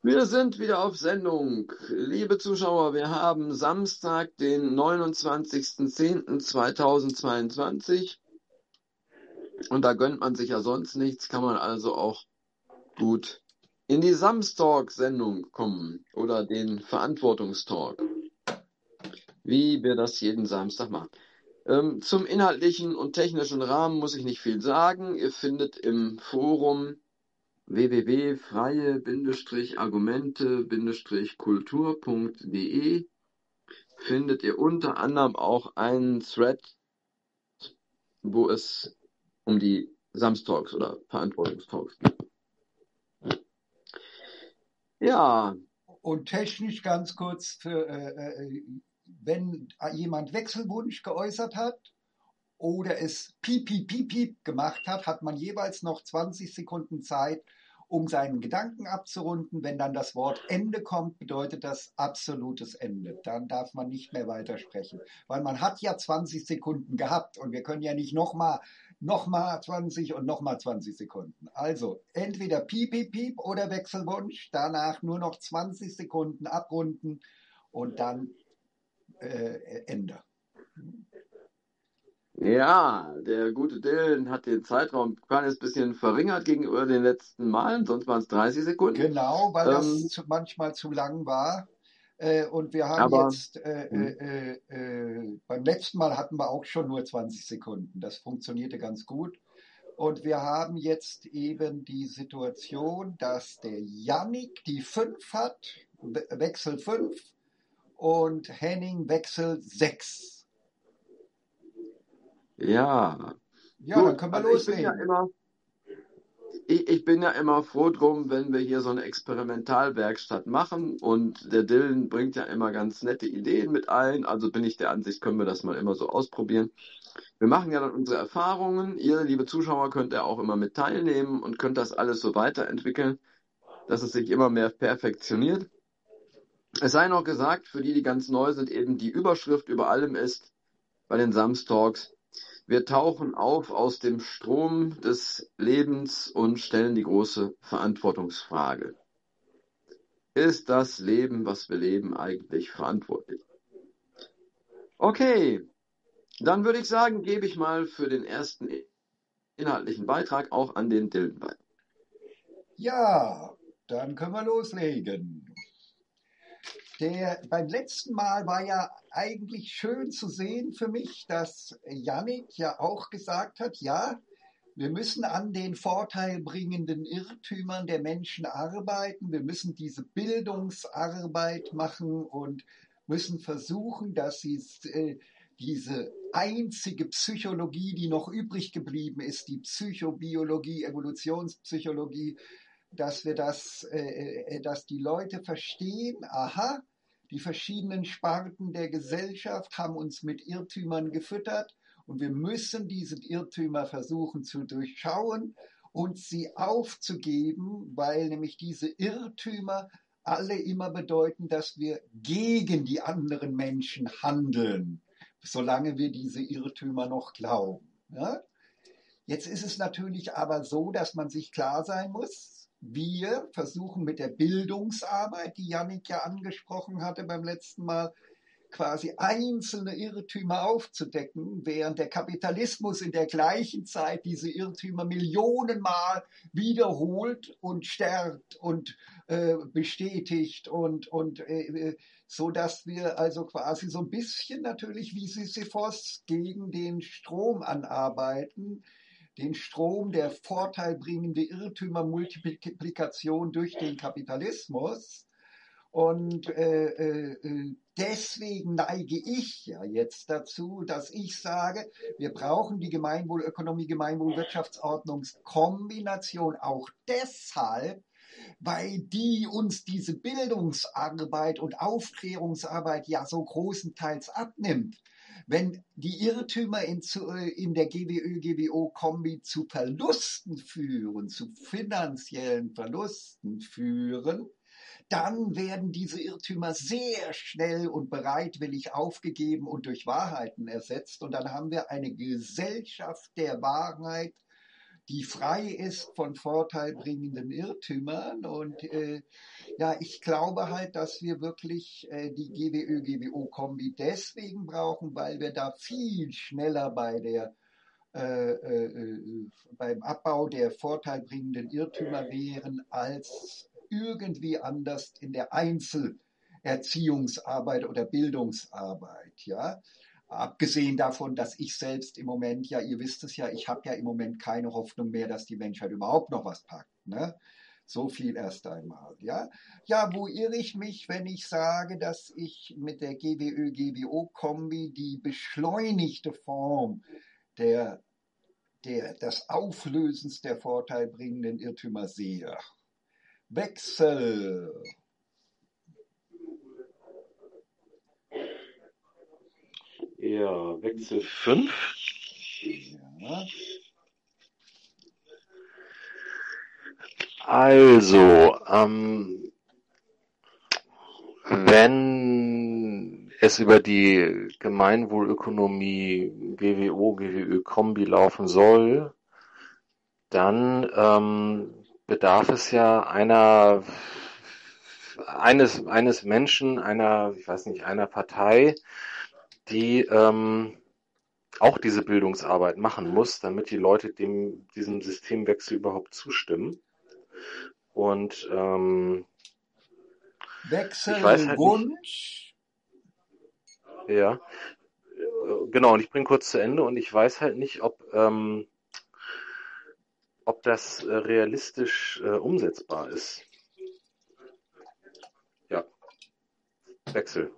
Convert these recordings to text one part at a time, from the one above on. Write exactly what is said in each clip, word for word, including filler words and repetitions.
Wir sind wieder auf Sendung. Liebe Zuschauer, wir haben Samstag, den neunundzwanzigsten zehnten zweitausendzweiundzwanzig und da gönnt man sich ja sonst nichts, kann man also auch gut in die Samstalk-Sendung kommen oder den Verantwortungstalk, wie wir das jeden Samstag machen. Ähm, zum inhaltlichen und technischen Rahmen muss ich nicht viel sagen. Ihr findet im Forum w w w punkt freie Argumente Kultur punkt de findet ihr unter anderem auch einen Thread, wo es um die Samstalks oder Verantwortungstalks geht. Ja, Und technisch ganz kurz, für, äh, äh, wenn jemand Wechselwunsch geäußert hat oder es piep, piep, piep, piep gemacht hat, hat man jeweils noch zwanzig Sekunden Zeit, um seinen Gedanken abzurunden. Wenn dann das Wort Ende kommt, bedeutet das absolutes Ende. Dann darf man nicht mehr weitersprechen, weil man hat ja zwanzig Sekunden gehabt und wir können ja nicht nochmal nochmal zwanzig und nochmal zwanzig Sekunden. Also entweder piep, piep, piep oder Wechselwunsch, danach nur noch zwanzig Sekunden abrunden und dann äh, Ende. ja, der gute Dylan hat den Zeitraum ein kleines bisschen verringert gegenüber den letzten Malen, sonst waren es dreißig Sekunden. Genau, weil das Ähm, zu, manchmal zu lang war. Äh, und wir haben aber jetzt, äh, hm, äh, äh, äh, beim letzten Mal hatten wir auch schon nur zwanzig Sekunden. Das funktionierte ganz gut. Und wir haben jetzt eben die Situation, dass der Yannick die fünf hat, We- Wechsel fünf und Henning Wechsel sechs. ja, Ja, dann gut. können wir Also ich bin ja loslegen. immer Ich, ich bin ja immer froh drum, wenn wir hier so eine Experimentalwerkstatt machen und der Dylan bringt ja immer ganz nette Ideen mit ein. Also bin ich der Ansicht, können wir das mal immer so ausprobieren. Wir machen ja dann unsere Erfahrungen. Ihr, liebe Zuschauer, könnt ja auch immer mit teilnehmen und könnt das alles so weiterentwickeln, dass es sich immer mehr perfektioniert. Es sei noch gesagt, für die, die ganz neu sind, eben die Überschrift über allem ist bei den Samstalks: Wir tauchen auf aus dem Strom des Lebens und stellen die große Verantwortungsfrage. Ist das Leben, was wir leben, eigentlich verantwortlich? Okay, dann würde ich sagen, gebe ich mal für den ersten inhaltlichen Beitrag auch an den Dylan weiter. Ja, dann können wir loslegen. Der, beim letzten Mal war ja eigentlich schön zu sehen für mich, dass Yannick ja auch gesagt hat, ja, wir müssen an den vorteilbringenden Irrtümern der Menschen arbeiten, wir müssen diese Bildungsarbeit machen und müssen versuchen, dass sie äh, diese einzige Psychologie, die noch übrig geblieben ist, die Psychobiologie, Evolutionspsychologie, dass wir das, äh, äh, dass die Leute verstehen, aha, die verschiedenen Sparten der Gesellschaft haben uns mit Irrtümern gefüttert und wir müssen diese Irrtümer versuchen zu durchschauen und sie aufzugeben, weil nämlich diese Irrtümer alle immer bedeuten, dass wir gegen die anderen Menschen handeln, solange wir diese Irrtümer noch glauben. Ja? Jetzt ist es natürlich aber so, dass man sich klar sein muss, wir versuchen mit der Bildungsarbeit, die Jannik ja angesprochen hatte beim letzten Mal, quasi einzelne Irrtümer aufzudecken, während der Kapitalismus in der gleichen Zeit diese Irrtümer millionenmal wiederholt und stärkt und äh, bestätigt und, und äh, so dass wir also quasi so ein bisschen natürlich wie Sisyphos gegen den Strom anarbeiten, den Strom der vorteilbringende Irrtümermultiplikation durch den Kapitalismus. Und äh, äh, deswegen neige ich ja jetzt dazu, dass ich sage, wir brauchen die Gemeinwohlökonomie, Gemeinwohlwirtschaftsordnungskombination auch deshalb, weil die uns diese Bildungsarbeit und Aufklärungsarbeit ja so großenteils abnimmt. Wenn die Irrtümer in, in der G W Ö-G W O-Kombi zu Verlusten führen, zu finanziellen Verlusten führen, dann werden diese Irrtümer sehr schnell und bereitwillig aufgegeben und durch Wahrheiten ersetzt. Und dann haben wir eine Gesellschaft der Wahrheit, die frei ist von vorteilbringenden Irrtümern. Und äh, ja, ich glaube halt, dass wir wirklich äh, die G W Ö G W O-Kombi deswegen brauchen, weil wir da viel schneller bei der äh, äh, beim Abbau der vorteilbringenden Irrtümer wären als irgendwie anders in der Einzelerziehungsarbeit oder Bildungsarbeit, ja. Abgesehen davon, dass ich selbst im Moment, ja, ihr wisst es ja, ich habe ja im Moment keine Hoffnung mehr, dass die Menschheit überhaupt noch was packt, ne? So viel erst einmal, ja. Ja, wo irre ich mich, wenn ich sage, dass ich mit der G W Ö G W O-Kombi die beschleunigte Form der, der, des Auflösens der vorteilbringenden Irrtümer sehe? Wechsel. Ja, Wechsel fünf. Ja. Also, ähm, wenn es über die Gemeinwohlökonomie G W O, G W Ö-Kombi laufen soll, dann ähm, bedarf es ja einer eines eines Menschen, einer, ich weiß nicht, einer Partei, die ähm, auch diese Bildungsarbeit machen muss, damit die Leute dem diesem Systemwechsel überhaupt zustimmen. Und ähm, ich weiß halt nicht, Wechselwunsch. ja, äh, genau, und ich bringe kurz zu Ende und ich weiß halt nicht, ob ähm, ob das äh, realistisch äh, umsetzbar ist. Ja, Wechsel.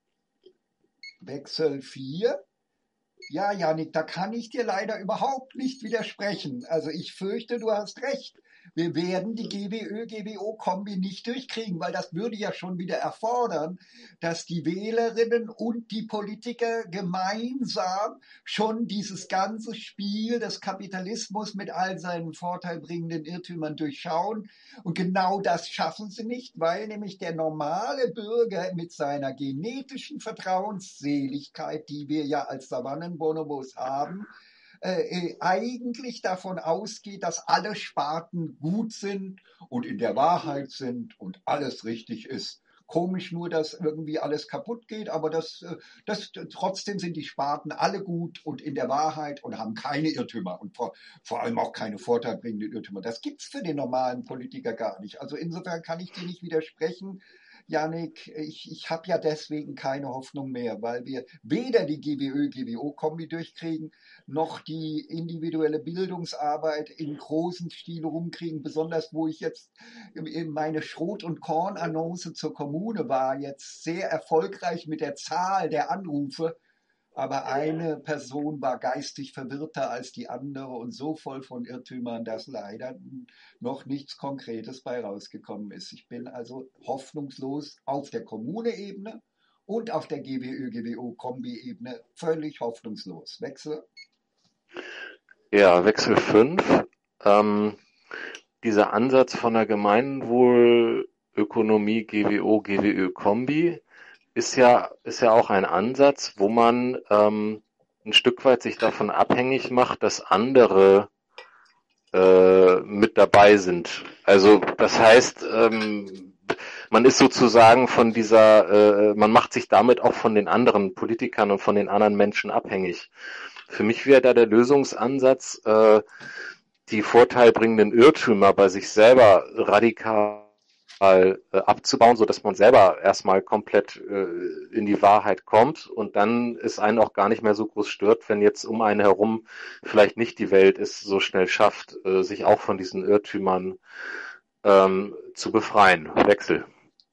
Wechsel vier. Ja, Janik, da kann ich dir leider überhaupt nicht widersprechen. Also ich fürchte, du hast recht. Wir werden die G W Ö G W O-Kombi nicht durchkriegen, weil das würde ja schon wieder erfordern, dass die Wählerinnen und die Politiker gemeinsam schon dieses ganze Spiel des Kapitalismus mit all seinen vorteilbringenden Irrtümern durchschauen. Und genau das schaffen sie nicht, weil nämlich der normale Bürger mit seiner genetischen Vertrauensseligkeit, die wir ja als Savannenbonobos haben, äh, eigentlich davon ausgeht, dass alle Sparten gut sind und in der Wahrheit sind und alles richtig ist. Komisch nur, dass irgendwie alles kaputt geht, aber das, das, trotzdem sind die Sparten alle gut und in der Wahrheit und haben keine Irrtümer und vor, vor allem auch keine vorteilbringenden Irrtümer. Das gibt es für den normalen Politiker gar nicht. Also insofern kann ich dir nicht widersprechen. Janik, ich, ich habe ja deswegen keine Hoffnung mehr, weil wir weder die G W Ö G W O-Kombi durchkriegen, noch die individuelle Bildungsarbeit im großen Stil rumkriegen, besonders wo ich jetzt meine Schrot- und Korn-Annonce zur Kommune war, jetzt sehr erfolgreich mit der Zahl der Anrufe, aber eine Person war geistig verwirrter als die andere und so voll von Irrtümern, dass leider noch nichts Konkretes bei rausgekommen ist. Ich bin also hoffnungslos auf der Kommune-Ebene und auf der G W Ö G W O-Kombi-Ebene völlig hoffnungslos. Wechsel? Ja, Wechsel fünf. Ähm, dieser Ansatz von der Gemeinwohlökonomie G W O, G W Ö-Kombi ist ja, ist ja auch ein Ansatz, wo man ähm, ein Stück weit sich davon abhängig macht, dass andere äh, mit dabei sind. Also das heißt, ähm, man ist sozusagen von dieser, äh, man macht sich damit auch von den anderen Politikern und von den anderen Menschen abhängig. Für mich wäre da der Lösungsansatz, äh, die vorteilbringenden Irrtümer bei sich selber radikal äh, abzubauen, so dass man selber erstmal komplett äh, in die Wahrheit kommt und dann es einen auch gar nicht mehr so groß stört, wenn jetzt um einen herum vielleicht nicht die Welt es so schnell schafft, äh, sich auch von diesen Irrtümern ähm, zu befreien. Wechsel.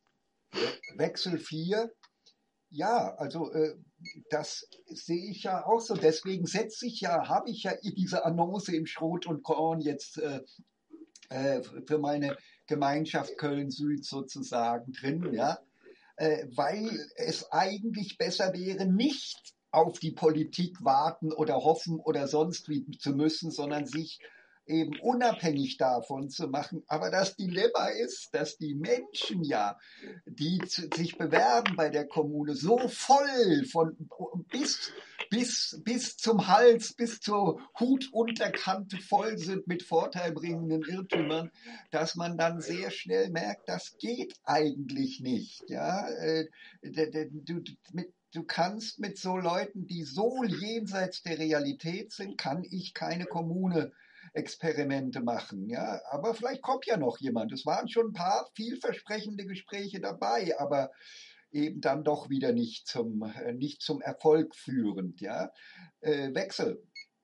Wechsel vier. Ja, also äh, das sehe ich ja auch so. Deswegen setze ich ja, habe ich ja diese Annonce im Schrot und Korn jetzt äh, äh, für meine Gemeinschaft Köln-Süd sozusagen drin, ja, äh, weil es eigentlich besser wäre, nicht auf die Politik warten oder hoffen oder sonst wie zu müssen, sondern sich eben unabhängig davon zu machen. Aber das Dilemma ist, dass die Menschen ja, die zu, sich bewerben bei der Kommune, so voll von bis bis, bis zum Hals, bis zur Hutunterkante voll sind mit vorteilbringenden Irrtümern, dass man dann sehr schnell merkt, das geht eigentlich nicht. Ja? Äh, Du, mit, du kannst mit so Leuten, die so jenseits der Realität sind, kann ich keine Kommune Experimente machen, ja, aber vielleicht kommt ja noch jemand. Es waren schon ein paar vielversprechende Gespräche dabei, aber eben dann doch wieder nicht zum, äh, nicht zum Erfolg führend, ja. Äh, Wechsel.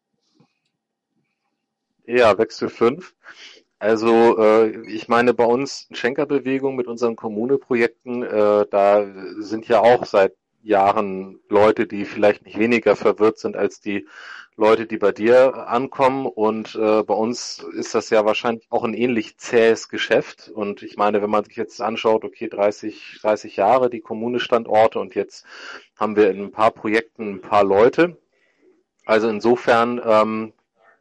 Ja, Wechsel fünf. Also äh, ich meine, bei uns Schenkerbewegung mit unseren Kommune-Projekten, äh, da sind ja auch seit Jahren Leute, die vielleicht nicht weniger verwirrt sind als die Leute, die bei dir ankommen. Und äh, bei uns ist das ja wahrscheinlich auch ein ähnlich zähes Geschäft. Und ich meine, wenn man sich jetzt anschaut, okay, dreißig, dreißig Jahre die Kommune-Standorte und jetzt haben wir in ein paar Projekten ein paar Leute. Also insofern ähm,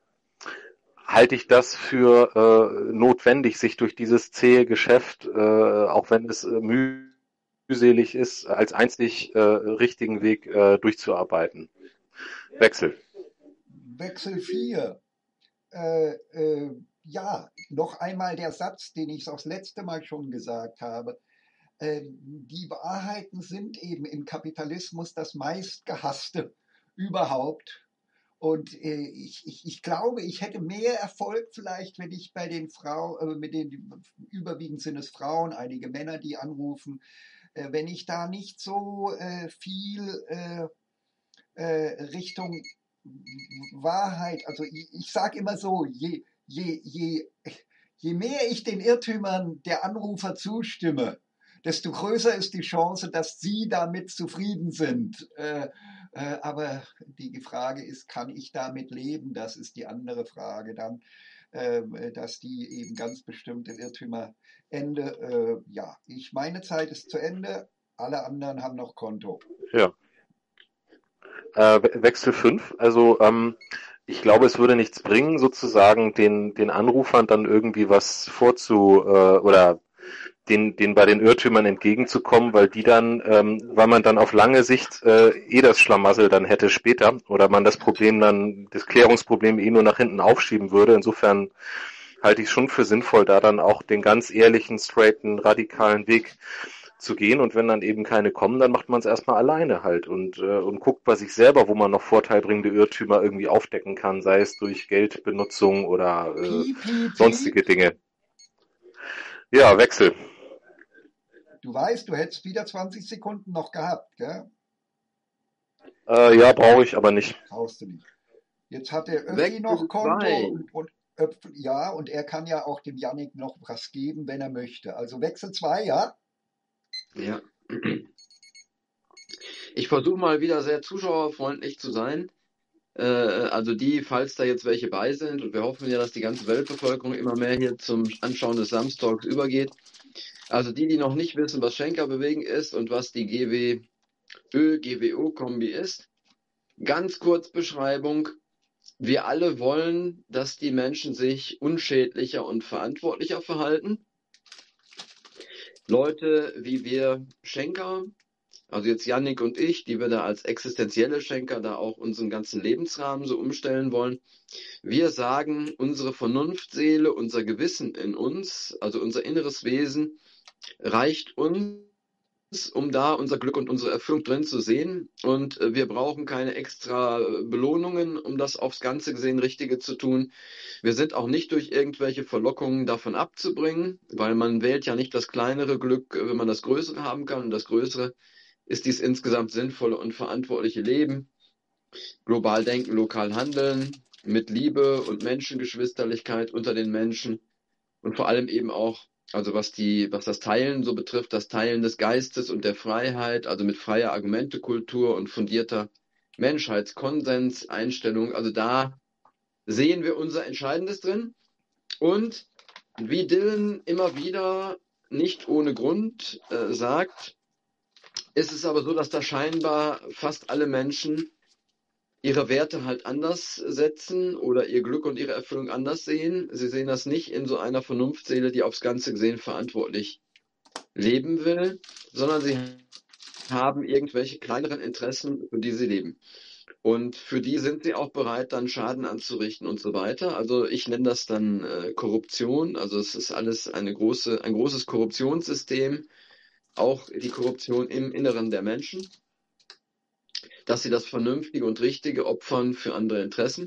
halte ich das für äh, notwendig, sich durch dieses zähe Geschäft, äh, auch wenn es äh, mühselig ist, als einzig äh, richtigen Weg äh, durchzuarbeiten. Wechsel. Wechsel vier. Äh, äh, ja, noch einmal der Satz, den ich auch das letzte Mal schon gesagt habe. Äh, die Wahrheiten sind eben im Kapitalismus das meistgehasste überhaupt. Und äh, ich, ich, ich glaube, ich hätte mehr Erfolg vielleicht, wenn ich bei den Frauen, äh, mit den überwiegend sind es Frauen, einige Männer, die anrufen, äh, wenn ich da nicht so äh, viel äh, äh, Richtung Wahrheit, also ich, ich sage immer so, je, je, je, je mehr ich den Irrtümern der Anrufer zustimme, desto größer ist die Chance, dass sie damit zufrieden sind. Äh, äh, aber die Frage ist, kann ich damit leben? Das ist die andere Frage dann, äh, dass die eben ganz bestimmt im Irrtümerende, äh, ja, ich, meine Zeit ist zu Ende, alle anderen haben noch Konto. Ja. Äh, Wechsel fünf. Also ähm, ich glaube, es würde nichts bringen, sozusagen den, den Anrufern dann irgendwie was vorzu äh, oder den, den bei den Irrtümern entgegenzukommen, weil die dann, ähm, weil man dann auf lange Sicht äh, eh das Schlamassel dann hätte später oder man das Problem dann, das Klärungsproblem eh nur nach hinten aufschieben würde. Insofern halte ich es schon für sinnvoll, da dann auch den ganz ehrlichen, straighten, radikalen Weg zu gehen. Und wenn dann eben keine kommen, dann macht man es erstmal alleine halt und, äh, und guckt bei sich selber, wo man noch vorteilbringende Irrtümer irgendwie aufdecken kann, sei es durch Geldbenutzung oder äh, Piep, piep, sonstige piep. Dinge. Ja, Wechsel. Du weißt, du hättest wieder zwanzig Sekunden noch gehabt, gell? Äh, ja, brauche ich aber nicht. Brauchst du nicht. Jetzt hat der Öffi Wechsel noch Konto zwei. und, und Öpfel, ja, und er kann ja auch dem Yannick noch was geben, wenn er möchte. Also Wechsel zwei, ja? Ja. Ich versuche mal wieder sehr zuschauerfreundlich zu sein. Äh, also die, falls da jetzt welche bei sind, und wir hoffen ja, dass die ganze Weltbevölkerung immer mehr hier zum Anschauen des Samstags übergeht. Also die, die noch nicht wissen, was Schenkerbewegung ist und was die G W Ö, G W O-Kombi ist. Ganz kurz Beschreibung. Wir alle wollen, dass die Menschen sich unschädlicher und verantwortlicher verhalten. Leute wie wir Schenker, also jetzt Yannick und ich, die wir da als existenzielle Schenker da auch unseren ganzen Lebensrahmen so umstellen wollen. Wir sagen, unsere Vernunftseele, unser Gewissen in uns, also unser inneres Wesen, reicht uns, um da unser Glück und unsere Erfüllung drin zu sehen. Und äh, wir brauchen keine extra Belohnungen, um das aufs Ganze gesehen Richtige zu tun. Wir sind auch nicht durch irgendwelche Verlockungen davon abzubringen, weil man wählt ja nicht das kleinere Glück, wenn man das Größere haben kann. Und das Größere ist dies insgesamt sinnvolle und verantwortliche Leben. Global denken, lokal handeln, mit Liebe und Menschengeschwisterlichkeit unter den Menschen und vor allem eben auch, also was die, was das Teilen so betrifft, das Teilen des Geistes und der Freiheit, also mit freier Argumentekultur und fundierter Menschheitskonsens, Einstellung, also da sehen wir unser Entscheidendes drin. Und wie Dylan immer wieder nicht ohne Grund äh, sagt, ist es aber so, dass da scheinbar fast alle Menschen ihre Werte halt anders setzen oder ihr Glück und ihre Erfüllung anders sehen. Sie sehen das nicht in so einer Vernunftseele, die aufs Ganze gesehen verantwortlich leben will, sondern sie haben irgendwelche kleineren Interessen, für die sie leben. Und für die sind sie auch bereit, dann Schaden anzurichten und so weiter. Also ich nenne das dann äh, Korruption. Also es ist alles eine große, ein großes Korruptionssystem, auch die Korruption im Inneren der Menschen, dass sie das Vernünftige und Richtige opfern für andere Interessen.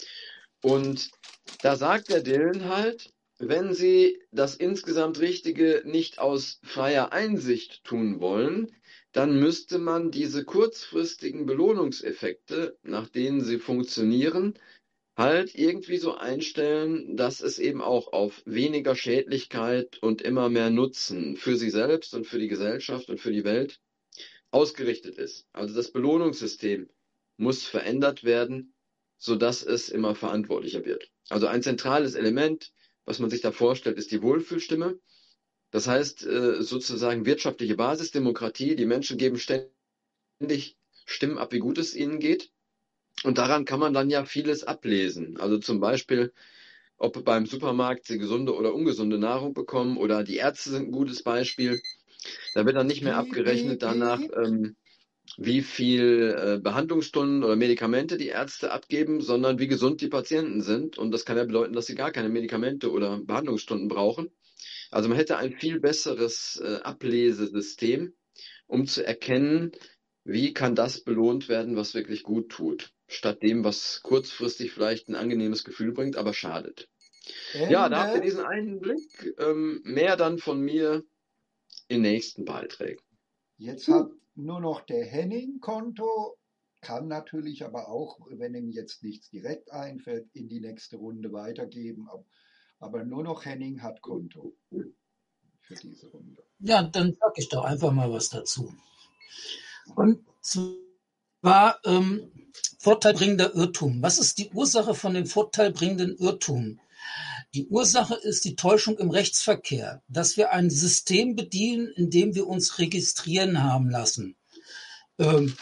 Und da sagt der Dylan halt, wenn sie das insgesamt Richtige nicht aus freier Einsicht tun wollen, dann müsste man diese kurzfristigen Belohnungseffekte, nach denen sie funktionieren, halt irgendwie so einstellen, dass es eben auch auf weniger Schädlichkeit und immer mehr Nutzen für sie selbst und für die Gesellschaft und für die Welt ausgerichtet ist. Also das Belohnungssystem muss verändert werden, sodass es immer verantwortlicher wird. Also ein zentrales Element, was man sich da vorstellt, ist die Wohlfühlstimme. Das heißt äh, sozusagen wirtschaftliche Basisdemokratie. Die Menschen geben ständig Stimmen ab, wie gut es ihnen geht. Und daran kann man dann ja vieles ablesen. Also zum Beispiel, ob beim Supermarkt sie gesunde oder ungesunde Nahrung bekommen, oder die Ärzte sind ein gutes Beispiel. Da wird dann nicht mehr Piep, abgerechnet piep, danach, piep. ähm, wie viel äh, Behandlungsstunden oder Medikamente die Ärzte abgeben, sondern wie gesund die Patienten sind. Und das kann ja bedeuten, dass sie gar keine Medikamente oder Behandlungsstunden brauchen. Also man hätte ein viel besseres äh, Ablesesystem, um zu erkennen, wie kann das belohnt werden, was wirklich gut tut, statt dem, was kurzfristig vielleicht ein angenehmes Gefühl bringt, aber schadet. Ja, da habt ihr Ende. diesen Einblick. Ähm, mehr dann von mir in nächsten Beiträgen. Jetzt hat nur noch der Henning Konto, kann natürlich aber auch, wenn ihm jetzt nichts direkt einfällt, in die nächste Runde weitergeben. Aber- Aber nur noch Henning hat Konto für diese Runde. Ja, dann sage ich doch einfach mal was dazu. Und zwar ähm, vorteilbringender Irrtum. Was ist die Ursache von dem vorteilbringenden Irrtum? Die Ursache ist die Täuschung im Rechtsverkehr, dass wir ein System bedienen, in dem wir uns registrieren haben lassen. Ähm,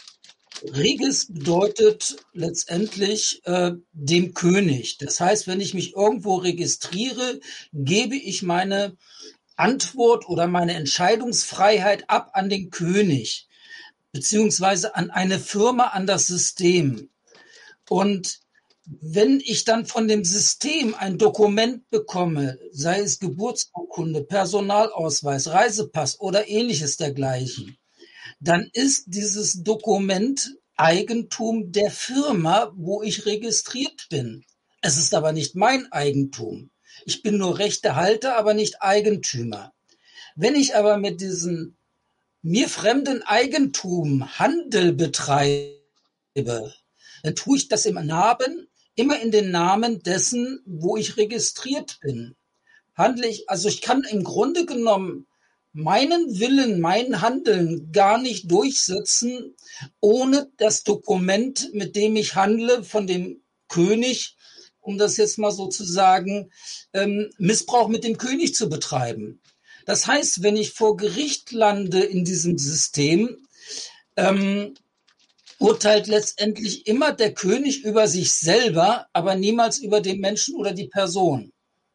Regis bedeutet letztendlich äh, dem König. Das heißt, wenn ich mich irgendwo registriere, gebe ich meine Antwort oder meine Entscheidungsfreiheit ab an den König, beziehungsweise an eine Firma, an das System. Und wenn ich dann von dem System ein Dokument bekomme, sei es Geburtsurkunde, Personalausweis, Reisepass oder ähnliches dergleichen, dann ist dieses Dokument Eigentum der Firma, wo ich registriert bin. Es ist aber nicht mein Eigentum. Ich bin nur Rechtehalter, aber nicht Eigentümer. Wenn ich aber mit diesem mir fremden Eigentum Handel betreibe, dann tue ich das im Namen, immer in den Namen dessen, wo ich registriert bin. Handle ich, also ich kann im Grunde genommen meinen Willen, mein Handeln gar nicht durchsetzen, ohne das Dokument, mit dem ich handle, von dem König, um das jetzt mal so zu sagen, ähm, Missbrauch mit dem König zu betreiben. Das heißt, wenn ich vor Gericht lande in diesem System, ähm, urteilt letztendlich immer der König über sich selber, aber niemals über den Menschen oder die Person.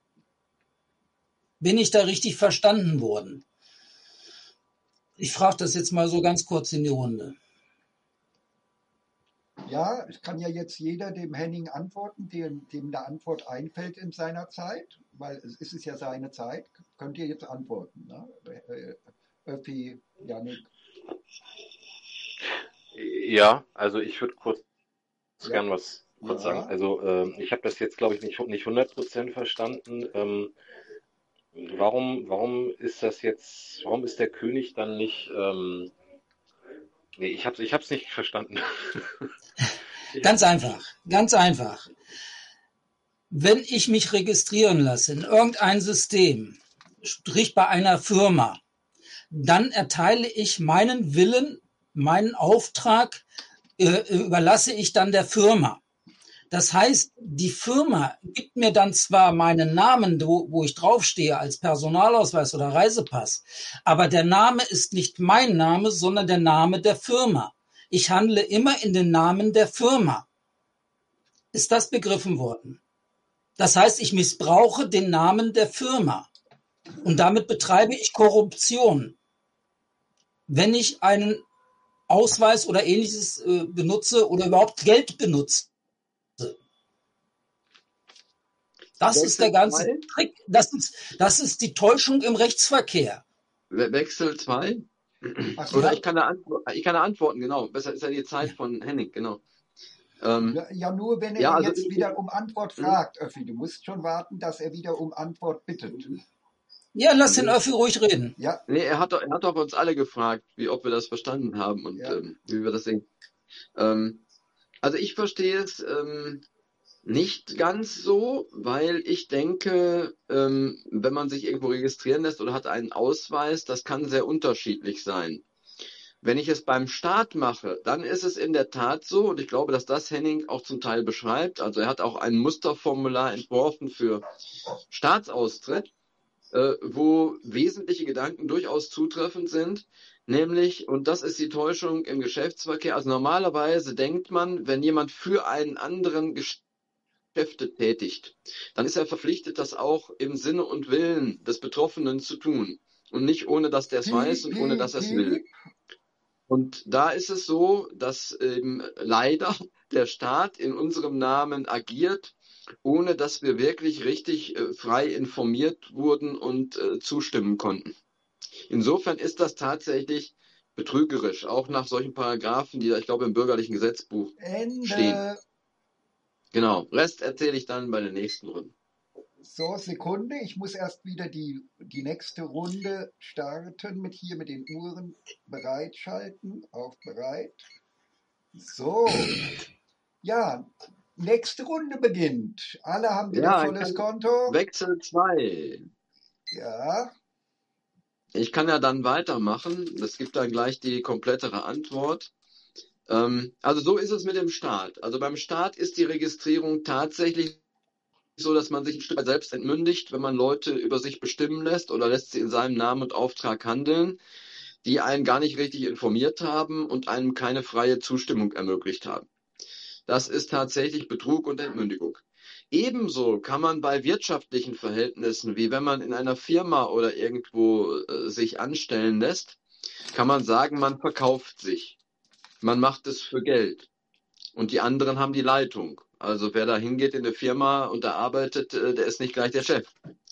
Bin ich da richtig verstanden worden? Ich frage das jetzt mal so ganz kurz in die Runde. Ja, es kann ja jetzt jeder dem Henning antworten, dem, dem eine Antwort einfällt in seiner Zeit, weil es ist es ja seine Zeit. Könnt ihr jetzt antworten, ne? Öffi, Jannik. Ja, also ich würde kurz Ja. gern was kurz Ja. sagen. Also ähm, ich habe das jetzt, glaube ich, nicht, nicht hundert Prozent verstanden. Ähm, warum, warum ist das jetzt, warum ist der König dann nicht, ähm, nee, ich habe es ich hab's nicht verstanden. Ganz einfach, ganz einfach. Wenn ich mich registrieren lasse in irgendein System, sprich bei einer Firma, dann erteile ich meinen Willen, meinen Auftrag, äh, überlasse ich dann der Firma. Das heißt, die Firma gibt mir dann zwar meinen Namen, wo, wo ich draufstehe als Personalausweis oder Reisepass, aber der Name ist nicht mein Name, sondern der Name der Firma. Ich handle immer in den Namen der Firma. Ist das begriffen worden? Das heißt, ich missbrauche den Namen der Firma und damit betreibe ich Korruption. Wenn ich einen Ausweis oder ähnliches äh, benutze oder überhaupt Geld benutze. Das ist der Wechsel ganze zwei? Trick. Das ist, das ist die Täuschung im Rechtsverkehr. We- Wechsel zwei? Ach Oder so, ich kann da antwo- ich kann da antworten, genau. Besser ist ja die Zeit von Henning, genau. Ähm, ja, ja, nur wenn ja, er also jetzt ich, ich, wieder um Antwort hm, fragt, Öffi. Du musst schon warten, dass er wieder um Antwort bittet. mhm, Ja, lass den nee, Öffi ruhig reden. Ja, nee, er hat doch, er hat doch uns alle gefragt, wie ob wir das verstanden haben und ja. ähm, wie wir das sehen. Ähm, also ich verstehe es ähm, nicht ganz so, weil ich denke, ähm, wenn man sich irgendwo registrieren lässt oder hat einen Ausweis, das kann sehr unterschiedlich sein. Wenn ich es beim Staat mache, dann ist es in der Tat so, und ich glaube, dass das Henning auch zum Teil beschreibt, also er hat auch ein Musterformular entworfen für Staatsaustritt, äh, wo wesentliche Gedanken durchaus zutreffend sind, nämlich, und das ist die Täuschung im Geschäftsverkehr, also normalerweise denkt man, wenn jemand für einen anderen Geschäfte tätigt, dann ist er verpflichtet, das auch im Sinne und Willen des Betroffenen zu tun und nicht ohne, dass der es weiß Piep, und ohne, dass piep, er es will. piep. Und da ist es so, dass eben leider der Staat in unserem Namen agiert, ohne dass wir wirklich richtig äh, frei informiert wurden und äh, zustimmen konnten. Insofern ist das tatsächlich betrügerisch, auch nach solchen Paragraphen, die da, ich glaube, im bürgerlichen Gesetzbuch stehen. Ende. Genau, Rest erzähle ich dann bei der nächsten Runde. So, Sekunde. Ich muss erst wieder die, die nächste Runde starten mit hier mit den Uhren bereitschalten. Auf bereit. So. Ja, nächste Runde beginnt. Alle haben wieder Ja, ich volles kann Konto. Wechsel zwei. Ja, Ich kann ja dann weitermachen. Es gibt dann gleich die komplettere Antwort. Ähm, also so ist es mit dem Staat. Also beim Staat ist die Registrierung tatsächlich so, dass man sich ein Stück weit selbst entmündigt, wenn man Leute über sich bestimmen lässt oder lässt sie in seinem Namen und Auftrag handeln, die einen gar nicht richtig informiert haben und einem keine freie Zustimmung ermöglicht haben. Das ist tatsächlich Betrug und Entmündigung. Ebenso kann man bei wirtschaftlichen Verhältnissen, wie wenn man in einer Firma oder irgendwo äh, sich anstellen lässt, kann man sagen, man verkauft sich. Man macht es für Geld. Und die anderen haben die Leitung. Also wer da hingeht in eine Firma und da arbeitet, äh, der ist nicht gleich der Chef.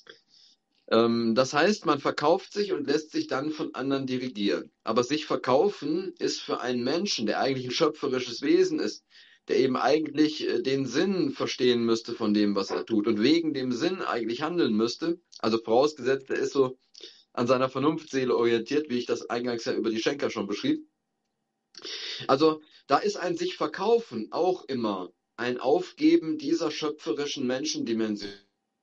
Ähm, das heißt, man verkauft sich und lässt sich dann von anderen dirigieren. Aber sich verkaufen ist für einen Menschen, der eigentlich ein schöpferisches Wesen ist, der eben eigentlich äh, den Sinn verstehen müsste von dem, was er tut und wegen dem Sinn eigentlich handeln müsste. Also vorausgesetzt, er ist so an seiner Vernunftseele orientiert, wie ich das eingangs ja über die Schenker schon beschrieb. Also da ist ein sich verkaufen auch immer ein Aufgeben dieser schöpferischen Menschendimension,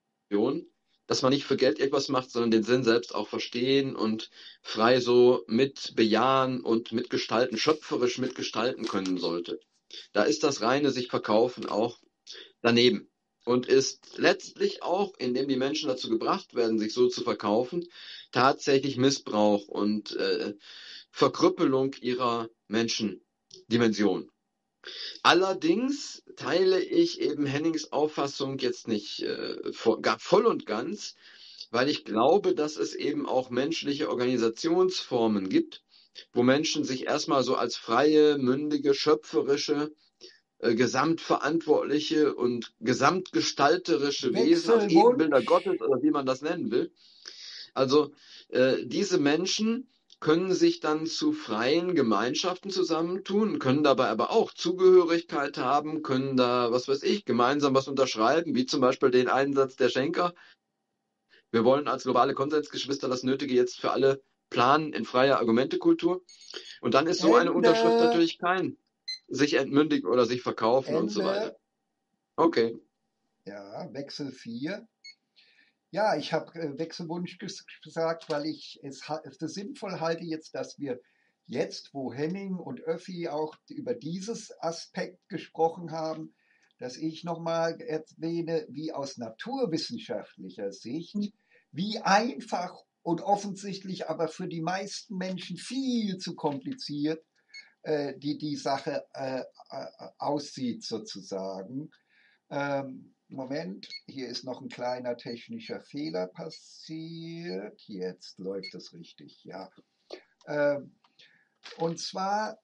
dass man nicht für Geld etwas macht, sondern den Sinn selbst auch verstehen und frei so mit bejahen und mitgestalten, schöpferisch mitgestalten können sollte. Da ist das reine sich verkaufen auch daneben und ist letztlich auch, indem die Menschen dazu gebracht werden, sich so zu verkaufen, tatsächlich Missbrauch und äh, Verkrüppelung ihrer Menschendimension. Allerdings teile ich eben Hennings Auffassung jetzt nicht äh, voll, gar, voll und ganz, weil ich glaube, dass es eben auch menschliche Organisationsformen gibt, wo Menschen sich erstmal so als freie, mündige, schöpferische, äh, gesamtverantwortliche und gesamtgestalterische Wesen, also Ebenbilder Gottes Wechselwunsch. oder wie man das nennen will. Also äh, diese Menschen können sich dann zu freien Gemeinschaften zusammentun, können dabei aber auch Zugehörigkeit haben, können da, was weiß ich, gemeinsam was unterschreiben, wie zum Beispiel den Einsatz der Schenker. Wir wollen als globale Konsensgeschwister das Nötige jetzt für alle planen in freier Argumentekultur. Und dann ist so eine Unterschrift Ende. natürlich kein sich entmündigen oder sich verkaufen und so weiter. Ende. Okay. Ja, Wechsel vier. Ja, ich habe äh, Wechselwunsch ges gesagt, weil ich es für sinnvoll halte jetzt, dass wir jetzt, wo Henning und Öffi auch über dieses Aspekt gesprochen haben, dass ich nochmal erwähne, wie aus naturwissenschaftlicher Sicht, wie einfach und offensichtlich aber für die meisten Menschen viel zu kompliziert äh, die, die Sache äh, äh, aussieht sozusagen. Ähm, Moment, hier ist noch ein kleiner technischer Fehler passiert. Jetzt läuft es richtig, ja. Ähm, und zwar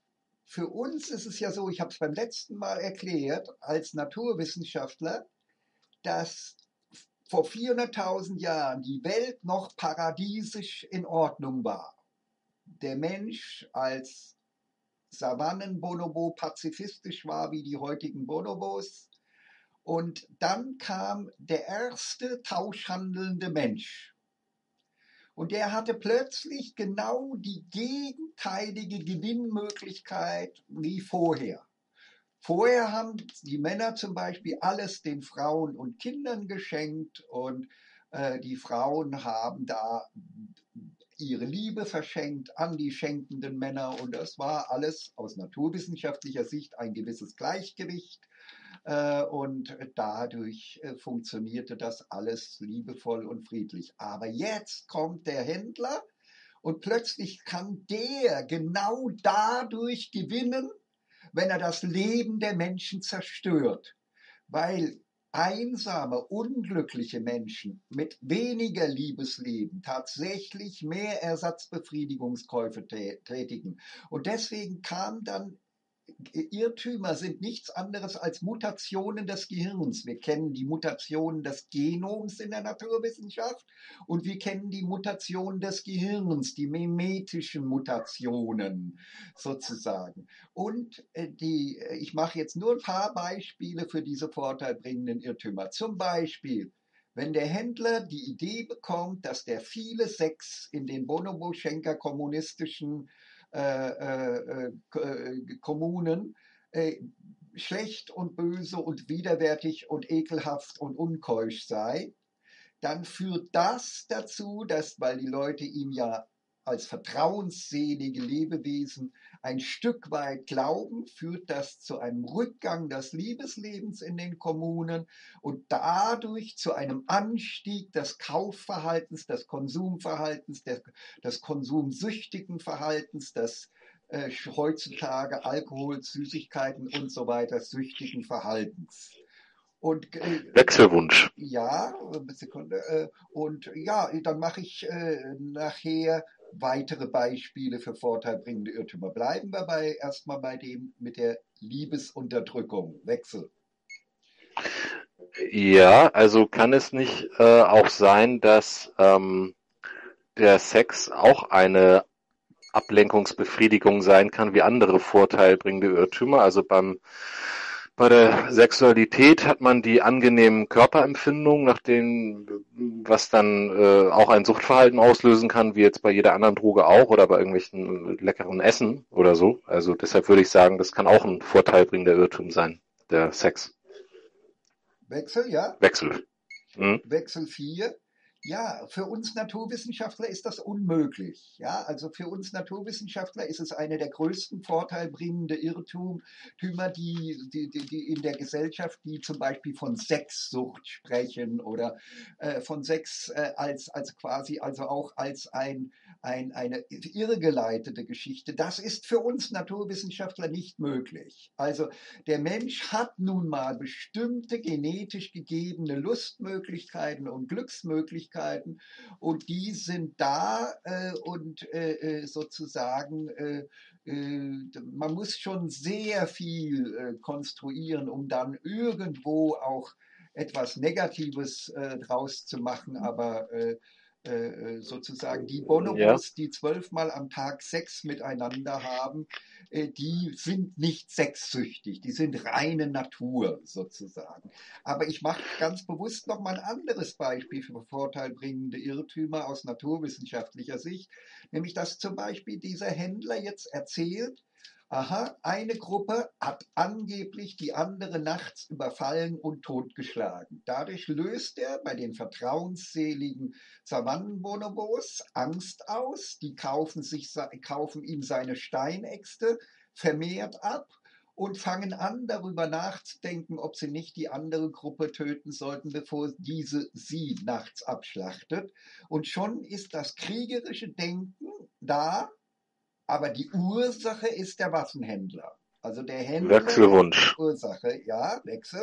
für uns ist es ja so, ich habe es beim letzten Mal erklärt, als Naturwissenschaftler, dass vor vierhunderttausend Jahren die Welt noch paradiesisch in Ordnung war. Der Mensch als Savannenbonobo pazifistisch war wie die heutigen Bonobos. Und dann kam der erste tauschhandelnde Mensch. Und der hatte plötzlich genau die gegenteilige Gewinnmöglichkeit wie vorher. Vorher haben die Männer zum Beispiel alles den Frauen und Kindern geschenkt und äh, die Frauen haben da ihre Liebe verschenkt an die schenkenden Männer und das war alles aus naturwissenschaftlicher Sicht ein gewisses Gleichgewicht äh, und dadurch äh, funktionierte das alles liebevoll und friedlich. Aber jetzt kommt der Händler und plötzlich kann der genau dadurch gewinnen, wenn er das Leben der Menschen zerstört, weil einsame, unglückliche Menschen mit weniger Liebesleben tatsächlich mehr Ersatzbefriedigungskäufe tätigen. Und deswegen kam dann, Irrtümer sind nichts anderes als Mutationen des Gehirns. Wir kennen die Mutationen des Genoms in der Naturwissenschaft und wir kennen die Mutationen des Gehirns, die mimetischen Mutationen sozusagen. Und die, ich mache jetzt nur ein paar Beispiele für diese vorteilbringenden Irrtümer. Zum Beispiel, wenn der Händler die Idee bekommt, dass der viele Sex in den Bonobo-Schenker kommunistischen Äh, äh, äh, Kommunen äh, schlecht und böse und widerwärtig und ekelhaft und unkeusch sei, dann führt das dazu, dass, weil die Leute ihm ja als vertrauensselige Lebewesen ein Stück weit glauben, führt das zu einem Rückgang des Liebeslebens in den Kommunen und dadurch zu einem Anstieg des Kaufverhaltens, des Konsumverhaltens, des, des konsumsüchtigen Verhaltens, des äh, heutzutage Alkohol, Süßigkeiten und so weiter süchtigen Verhaltens. Und, äh, Wechselwunsch. Ja, eine Sekunde. Äh, und ja, dann mache ich äh, nachher weitere Beispiele für vorteilbringende Irrtümer. Bleiben wir bei, erstmal bei dem mit der Liebesunterdrückung. Wechsel. Ja, also kann es nicht äh, auch sein, dass ähm, der Sex auch eine Ablenkungsbefriedigung sein kann, wie andere vorteilbringende Irrtümer? Also beim Bei der Sexualität hat man die angenehmen Körperempfindungen, nach denen, was dann äh, auch ein Suchtverhalten auslösen kann, wie jetzt bei jeder anderen Droge auch oder bei irgendwelchen leckeren Essen oder so. Also deshalb würde ich sagen, das kann auch ein vorteilbringender Irrtum sein, der Sex. Wechsel, ja? Wechsel. Hm? Wechsel vier. Ja, für uns Naturwissenschaftler ist das unmöglich. Ja, also für uns Naturwissenschaftler ist es eine der größten vorteilbringende Irrtümer, die, die, die, die in der Gesellschaft, die zum Beispiel von Sexsucht sprechen oder äh, von Sex äh, als, als quasi, also auch als ein, ein, eine irrgeleitete Geschichte. Das ist für uns Naturwissenschaftler nicht möglich. Also der Mensch hat nun mal bestimmte genetisch gegebene Lustmöglichkeiten und Glücksmöglichkeiten, und die sind da äh, und äh, sozusagen, äh, äh, man muss schon sehr viel äh, konstruieren, um dann irgendwo auch etwas Negatives äh, draus zu machen, aber äh, äh, sozusagen die Bonobos, ja, die zwölfmal am Tag Sex miteinander haben, äh, die sind nicht sexsüchtig, die sind reine Natur sozusagen. Aber ich mache ganz bewusst noch mal ein anderes Beispiel für vorteilbringende Irrtümer aus naturwissenschaftlicher Sicht, nämlich dass zum Beispiel dieser Händler jetzt erzählt, aha, eine Gruppe hat angeblich die andere nachts überfallen und totgeschlagen. Dadurch löst er bei den vertrauensseligen Savannenbonobos Angst aus. Die kaufen, sich, kaufen ihm seine Steinäxte vermehrt ab und fangen an, darüber nachzudenken, ob sie nicht die andere Gruppe töten sollten, bevor diese sie nachts abschlachtet. Und schon ist das kriegerische Denken da, aber die Ursache ist der Waffenhändler. Also der Händler Wechselwunsch. ist die Ursache. Ja, Wechsel.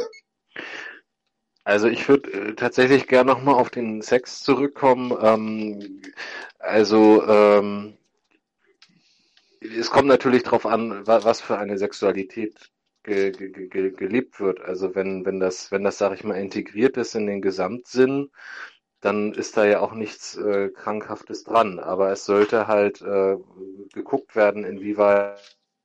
Also ich würde äh, tatsächlich gerne nochmal auf den Sex zurückkommen. Ähm, also ähm, es kommt natürlich drauf an, wa- was für eine Sexualität ge, ge, ge, ge- gelebt wird. Also wenn, wenn das, wenn das, sag ich mal, integriert ist in den Gesamtsinn, dann ist da ja auch nichts äh, Krankhaftes dran. Aber es sollte halt äh, geguckt werden, inwieweit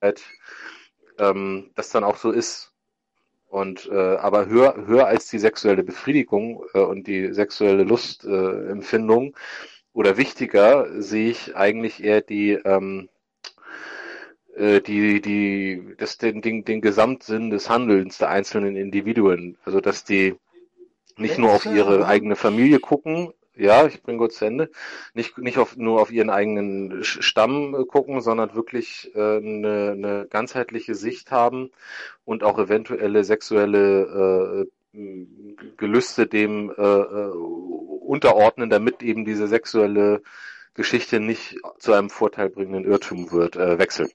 ähm, das dann auch so ist. Und äh, aber höher, höher als die sexuelle Befriedigung äh, und die sexuelle Lustempfindung äh, Empfindung oder wichtiger sehe ich eigentlich eher die ähm, äh, die die das den, den den Gesamtsinn des Handelns der einzelnen Individuen, also dass die nicht nur auf ihre Wechsel. eigene Familie gucken, ja, ich bringe kurz zu Ende, nicht, nicht auf, nur auf ihren eigenen Stamm äh, gucken, sondern wirklich äh, eine, eine ganzheitliche Sicht haben und auch eventuelle sexuelle äh, Gelüste dem äh, äh, unterordnen, damit eben diese sexuelle Geschichte nicht zu einem vorteilbringenden Irrtum wird, äh, Wechsel.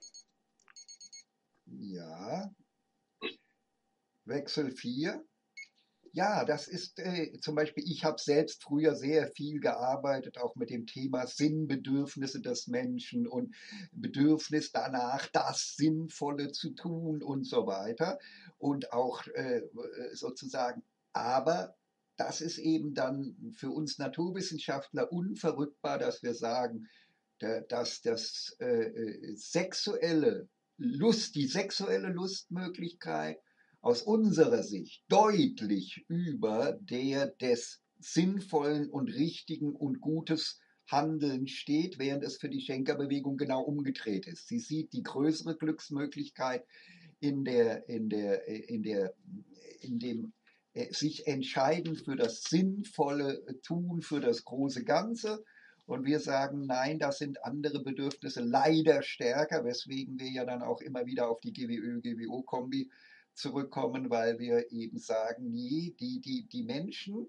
Ja, Wechsel vier. Ja, das ist äh, zum Beispiel, ich habe selbst früher sehr viel gearbeitet, auch mit dem Thema Sinnbedürfnisse des Menschen und Bedürfnis danach, das Sinnvolle zu tun und so weiter. Und auch äh, sozusagen, aber das ist eben dann für uns Naturwissenschaftler unverrückbar, dass wir sagen, dass das äh, sexuelle Lust, die sexuelle Lustmöglichkeit aus unserer Sicht deutlich über der des sinnvollen und richtigen und gutes Handeln steht, während es für die Schenkerbewegung genau umgedreht ist. Sie sieht die größere Glücksmöglichkeit in der, in der, in der, in dem sich entscheiden für das sinnvolle Tun, für das große Ganze. Und wir sagen, nein, das sind andere Bedürfnisse leider stärker, weswegen wir ja dann auch immer wieder auf die G W Ö-G W O-Kombi zurückkommen, weil wir eben sagen, nee, die, die, die Menschen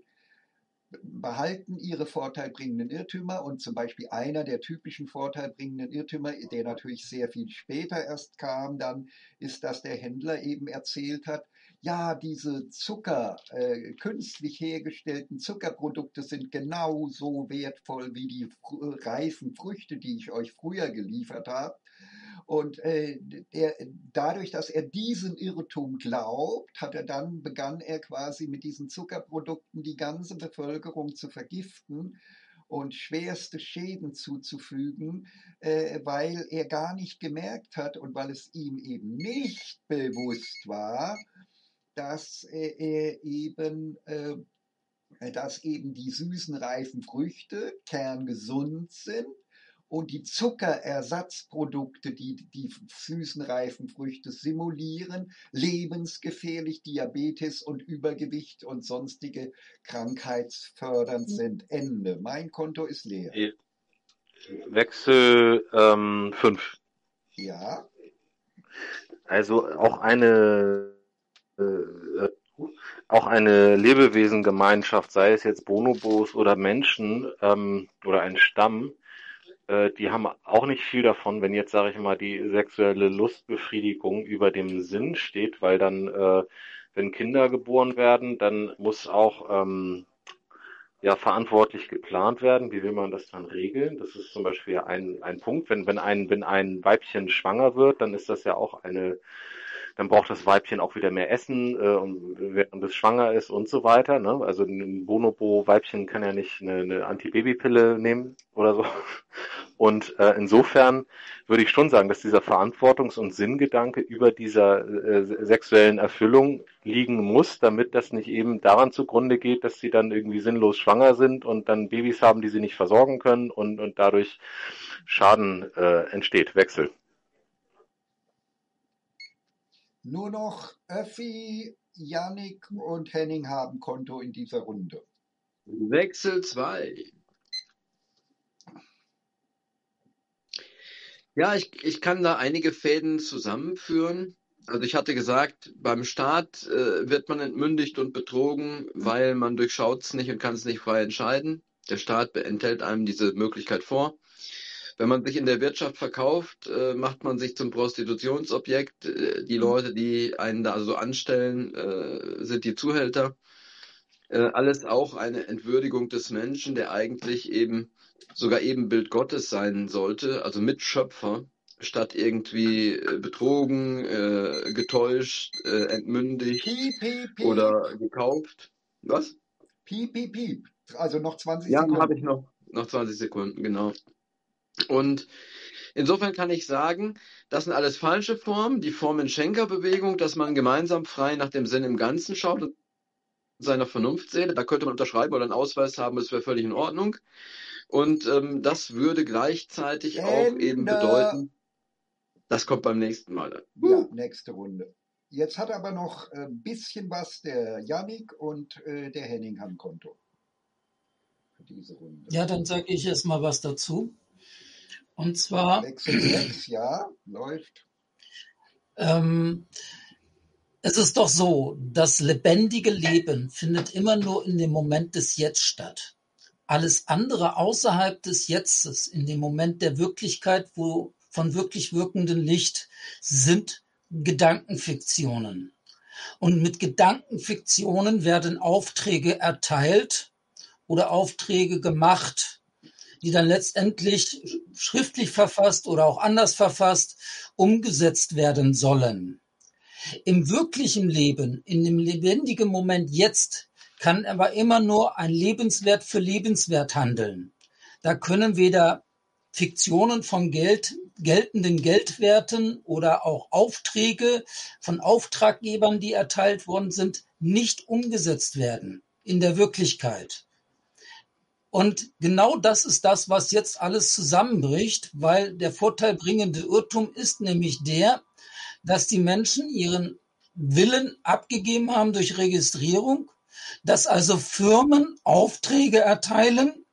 behalten ihre vorteilbringenden Irrtümer und zum Beispiel einer der typischen vorteilbringenden Irrtümer, der natürlich sehr viel später erst kam, dann ist, dass der Händler eben erzählt hat, ja, diese Zucker, äh, künstlich hergestellten Zuckerprodukte sind genauso wertvoll wie die fr reifen Früchte, die ich euch früher geliefert habe. Und äh, der, dadurch, dass er diesen Irrtum glaubt, hat er dann, begann er quasi mit diesen Zuckerprodukten die ganze Bevölkerung zu vergiften und schwerste Schäden zuzufügen, äh, weil er gar nicht gemerkt hat und weil es ihm eben nicht bewusst war, dass äh, er eben äh, dass eben die süßen, reifen Früchte kerngesund sind und die Zuckerersatzprodukte, die die süßen, reifen Früchte simulieren, lebensgefährlich, Diabetes und Übergewicht und sonstige krankheitsfördernd sind. Ende. Mein Konto ist leer. Wechsel ähm, fünf. Ja. Also auch eine äh, auch eine Lebewesengemeinschaft, sei es jetzt Bonobos oder Menschen ähm, oder ein Stamm, äh, die haben auch nicht viel davon, wenn jetzt, sage ich mal, die sexuelle Lustbefriedigung über dem Sinn steht, weil dann, äh, wenn Kinder geboren werden, dann muss auch ähm, ja verantwortlich geplant werden. Wie will man das dann regeln? Das ist zum Beispiel ein, ein Punkt. Wenn, wenn ein, wenn ein Weibchen schwanger wird, dann ist das ja auch eine dann braucht das Weibchen auch wieder mehr Essen, äh, und während es schwanger ist und so weiter. Ne? Also ein Bonobo-Weibchen kann ja nicht eine, eine Antibabypille nehmen oder so. Und äh, insofern würde ich schon sagen, dass dieser Verantwortungs- und Sinngedanke über dieser äh, sexuellen Erfüllung liegen muss, damit das nicht eben daran zugrunde geht, dass sie dann irgendwie sinnlos schwanger sind und dann Babys haben, die sie nicht versorgen können und, und dadurch Schaden äh, entsteht, Wechsel. Nur noch Öffi, Yannick und Henning haben Konto in dieser Runde. Wechsel zwei. Ja, ich, ich kann da einige Fäden zusammenführen. Also ich hatte gesagt, beim Staat äh, wird man entmündigt und betrogen, weil man durchschaut es nicht und kann es nicht frei entscheiden. Der Staat enthält einem diese Möglichkeit vor. Wenn man sich in der Wirtschaft verkauft, äh, macht man sich zum Prostitutionsobjekt. Äh, die Leute, die einen da so anstellen, äh, sind die Zuhälter. Äh, alles auch eine Entwürdigung des Menschen, der eigentlich eben sogar Ebenbild Gottes sein sollte, also Mitschöpfer, statt irgendwie äh, betrogen, äh, getäuscht, äh, entmündigt Piep, piep, piep, oder gekauft. Was? piep, piep, piep. Also noch zwanzig Ja, dann habe ich Sekunden. noch, noch zwanzig Sekunden, genau. Und insofern kann ich sagen, das sind alles falsche Formen, die Formen Schenkerbewegung, dass man gemeinsam frei nach dem Sinn im Ganzen schaut und seiner Vernunft sehnt. Da könnte man unterschreiben oder einen Ausweis haben, das wäre völlig in Ordnung. Und ähm, das würde gleichzeitig auch eben Ende. bedeuten, das kommt beim nächsten Mal. Ja, nächste Runde. Jetzt hat aber noch ein bisschen was der Yannick und äh, der Henning am Konto für diese Runde. Ja, dann sage ich erst mal was dazu. Und zwar, Wechsel sechs, ja, läuft. ähm, es ist doch so, das lebendige Leben findet immer nur in dem Moment des Jetzt statt. Alles andere außerhalb des Jetztes, in dem Moment der Wirklichkeit, wo von wirklich wirkendem Licht, sind Gedankenfiktionen. Und mit Gedankenfiktionen werden Aufträge erteilt oder Aufträge gemacht, die dann letztendlich schriftlich verfasst oder auch anders verfasst umgesetzt werden sollen. Im wirklichen Leben, in dem lebendigen Moment jetzt, kann aber immer nur ein Lebenswert für Lebenswert handeln. Da können weder Fiktionen von Geld, geltenden Geldwerten oder auch Aufträge von Auftraggebern, die erteilt worden sind, nicht umgesetzt werden in der Wirklichkeit. Und genau das ist das, was jetzt alles zusammenbricht, weil der vorteilbringende Irrtum ist nämlich der, dass die Menschen ihren Willen abgegeben haben durch Registrierung, dass also Firmen Aufträge erteilen,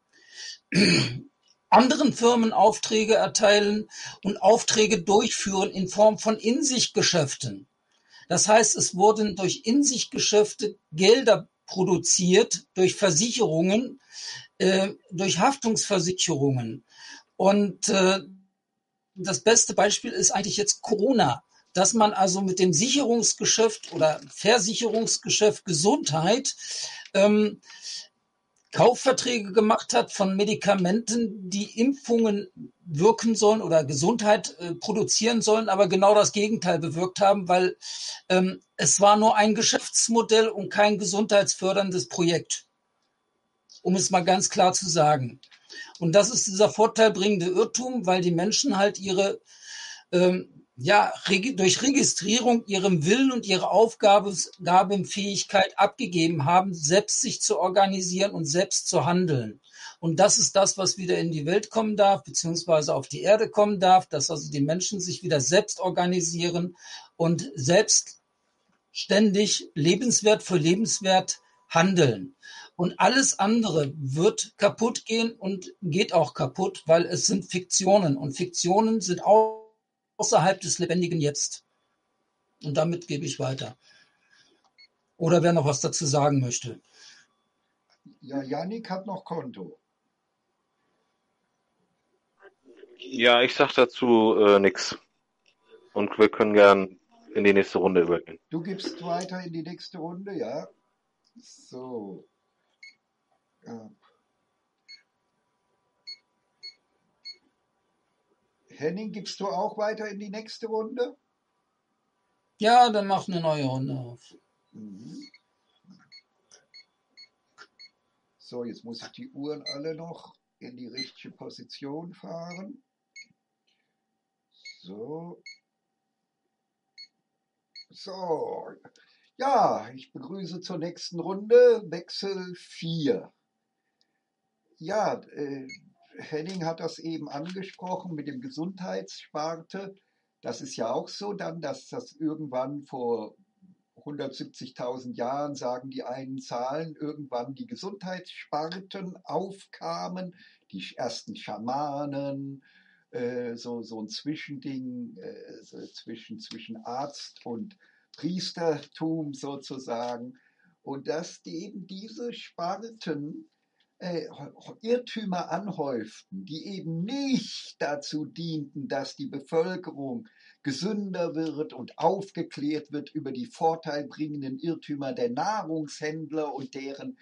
anderen Firmen Aufträge erteilen und Aufträge durchführen in Form von In-sich-Geschäften. Das heißt, es wurden durch In-sich-Geschäfte Gelder produziert, durch Versicherungen, äh, durch Haftungsversicherungen. Und äh, das beste Beispiel ist eigentlich jetzt Corona, dass man also mit dem Sicherungsgeschäft oder Versicherungsgeschäft Gesundheit ähm, Kaufverträge gemacht hat von Medikamenten, die Impfungen wirken sollen oder Gesundheit äh, produzieren sollen, aber genau das Gegenteil bewirkt haben, weil ähm, es war nur ein Geschäftsmodell und kein gesundheitsförderndes Projekt, um es mal ganz klar zu sagen. Und das ist dieser vorteilbringende Irrtum, weil die Menschen halt ihre ähm, ja, reg- durch Registrierung ihrem Willen und ihre Aufgabenfähigkeit abgegeben haben, selbst sich zu organisieren und selbst zu handeln. Und das ist das, was wieder in die Welt kommen darf, beziehungsweise auf die Erde kommen darf, dass also die Menschen sich wieder selbst organisieren und selbstständig Lebenswert für Lebenswert handeln. Und alles andere wird kaputt gehen und geht auch kaputt, weil es sind Fiktionen. Und Fiktionen sind auch außerhalb des lebendigen Jetzt. Und damit gebe ich weiter. Oder wer noch was dazu sagen möchte. Ja, Yannick hat noch Konto. Ja, ich sag dazu äh, nix. Und wir können gern in die nächste Runde übergehen. Du gibst weiter in die nächste Runde, ja? So. Ja. Henning, gibst du auch weiter in die nächste Runde? Ja, dann mach eine neue Runde auf. Mhm. So, jetzt muss ich die Uhren alle noch in die richtige Position fahren. So. So. Ja, ich begrüße zur nächsten Runde Wechsel vier. Ja, äh, Henning hat das eben angesprochen mit dem Gesundheitssparte. Das ist ja auch so dann, dass das irgendwann vor hundertsiebzigtausend Jahren, sagen die einen Zahlen, irgendwann die Gesundheitssparten aufkamen, die ersten Schamanen, äh, so, so ein Zwischending äh, so zwischen, zwischen Arzt und Priestertum sozusagen. Und dass die, eben diese Sparten äh, Irrtümer anhäuften, die eben nicht dazu dienten, dass die Bevölkerung gesünder wird und aufgeklärt wird über die vorteilbringenden Irrtümer der Nahrungshändler und deren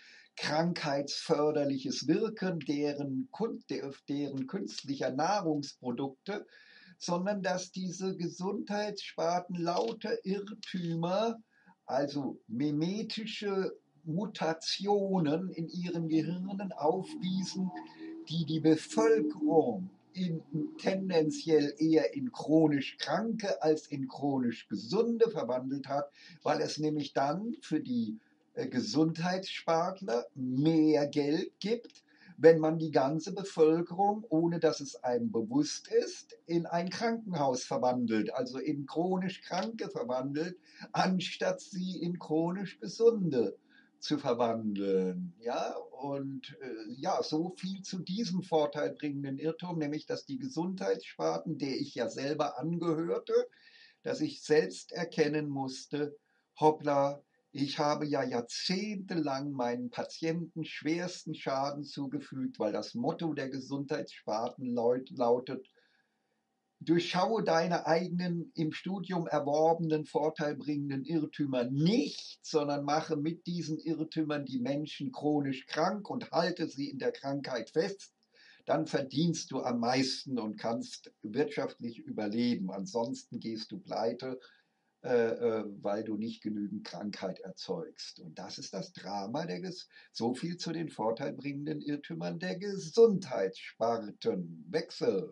krankheitsförderliches Wirken, deren, deren künstlicher Nahrungsprodukte, sondern dass diese Gesundheitssparten lauter Irrtümer, also mimetische Mutationen in ihren Gehirnen aufwiesen, die die Bevölkerung in, tendenziell eher in chronisch Kranke als in chronisch Gesunde verwandelt hat, weil es nämlich dann für die äh, Gesundheitsspartler mehr Geld gibt, wenn man die ganze Bevölkerung, ohne dass es einem bewusst ist, in ein Krankenhaus verwandelt, also in chronisch Kranke verwandelt, anstatt sie in chronisch Gesunde zu verwandeln. Ja, und äh, ja, so viel zu diesem vorteilbringenden Irrtum, nämlich dass die Gesundheitssparten, der ich ja selber angehörte, dass ich selbst erkennen musste, hoppla, ich habe ja jahrzehntelang meinen Patienten schwersten Schaden zugefügt, weil das Motto der Gesundheitssparten lautet, durchschaue deine eigenen im Studium erworbenen, vorteilbringenden Irrtümer nicht, sondern mache mit diesen Irrtümern die Menschen chronisch krank und halte sie in der Krankheit fest. Dann verdienst du am meisten und kannst wirtschaftlich überleben. Ansonsten gehst du pleite, äh, weil du nicht genügend Krankheit erzeugst. Und das ist das Drama, der Ges so viel zu den vorteilbringenden Irrtümern der Gesundheitssparten. Wechsel.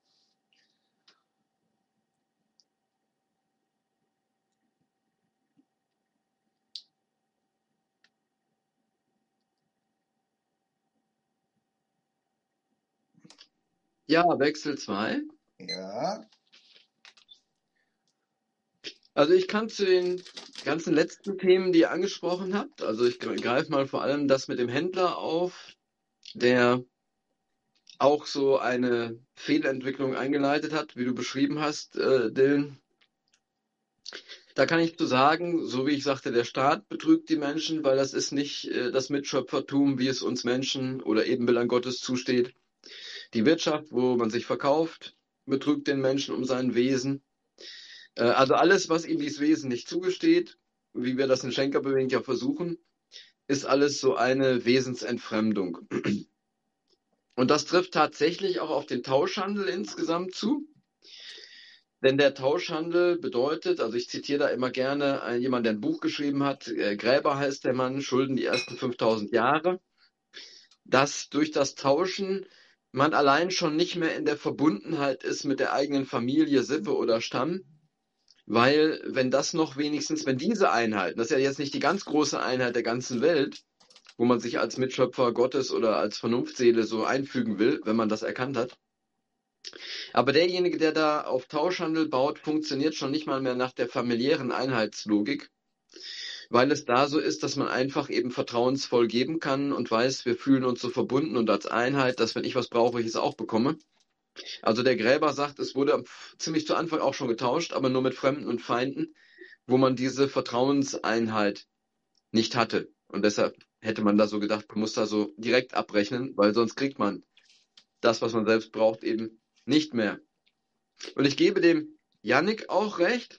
Ja, Wechsel zwei. Ja. Also ich kann zu den ganzen letzten Themen, die ihr angesprochen habt, also ich greife mal vor allem das mit dem Händler auf, der auch so eine Fehlentwicklung eingeleitet hat, wie du beschrieben hast, äh, Dylan. Da kann ich zu sagen, so wie ich sagte, der Staat betrügt die Menschen, weil das ist nicht äh, das Mitschöpfertum, wie es uns Menschen oder Ebenbildern Gottes zusteht. Die Wirtschaft, wo man sich verkauft, betrügt den Menschen um sein Wesen. Äh, also alles, was ihm dieses Wesen nicht zugesteht, wie wir das in Schenkerbewegung ja versuchen, ist alles so eine Wesensentfremdung. Und das trifft tatsächlich auch auf den Tauschhandel insgesamt zu. Denn der Tauschhandel bedeutet, also ich zitiere da immer gerne einen, jemand, der ein Buch geschrieben hat, äh, Gräber heißt der Mann, Schulden die ersten fünftausend Jahre, dass durch das Tauschen man allein schon nicht mehr in der Verbundenheit ist mit der eigenen Familie, Sippe oder Stamm, weil wenn das noch wenigstens, wenn diese Einheit, das ist ja jetzt nicht die ganz große Einheit der ganzen Welt, wo man sich als Mitschöpfer Gottes oder als Vernunftseele so einfügen will, wenn man das erkannt hat. Aber derjenige, der da auf Tauschhandel baut, funktioniert schon nicht mal mehr nach der familiären Einheitslogik, weil es da so ist, dass man einfach eben vertrauensvoll geben kann und weiß, wir fühlen uns so verbunden und als Einheit, dass wenn ich was brauche, ich es auch bekomme. Also der Gräber sagt, es wurde ziemlich zu Anfang auch schon getauscht, aber nur mit Fremden und Feinden, wo man diese Vertrauenseinheit nicht hatte. Und deshalb hätte man da so gedacht, man muss da so direkt abrechnen, weil sonst kriegt man das, was man selbst braucht, eben nicht mehr. Und ich gebe dem Yannick auch recht,